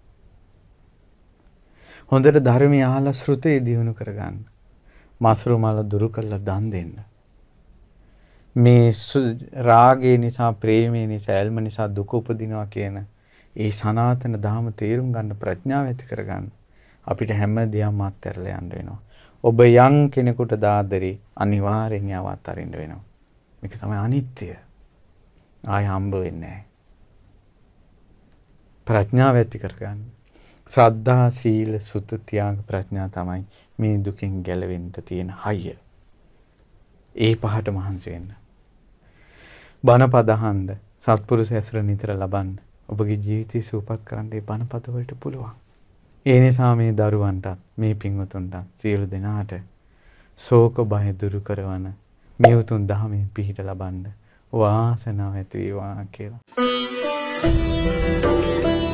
S1: හොඳට ධර්මය අහලා ශ්‍රුතේ දියුණු කරගන්න. මසුරු මල දුරු කරලා දන් දෙන්න. මේ රාගය නිසා, ප්‍රේමය නිසා, ඇල්ම නිසා දුක උපදිනවා කියන ඒ සනාතන ධර්ම තේරුම් ගන්න ප්‍රඥාව ඇති කරගන්න. අපිට හැම දෙයක්ම අත්හැරලා යන්න වෙනවා. ඔබ යම් කෙනෙකුට දාදරේ අනිවාර්යෙන් යව අත්හරින්න වෙනවා. මේක තමයි අනිත්‍ය. ආය හම්බ වෙන්නේ නැහැ. ප්‍රඥාව ඇති කරගන්න. ශ්‍රද්ධා, සීල, සුත, ත්‍යාග, ප්‍රඥා තමයි මේ දුකින් ගැලවෙන්න තියෙන හයිය. ඒ පහට මහන්සි වෙන්න. බණ පද අහන්න, සත්පුරුෂ ඇසුර නිතර ලබන්න. ඔබගේ ජීවිතය සූපත් කරන්න මේ බණ පද වලට පුළුවන්. ඒ නිසා මේ දරුවන්ටත් මේ පින්වතුන්ටත් සියලු දෙනාට ශෝක බය දුරු කරවන මේ උතුම් ධහමේ පිහිට ලබන්න වාසනාව ඇති වේවා කියලා.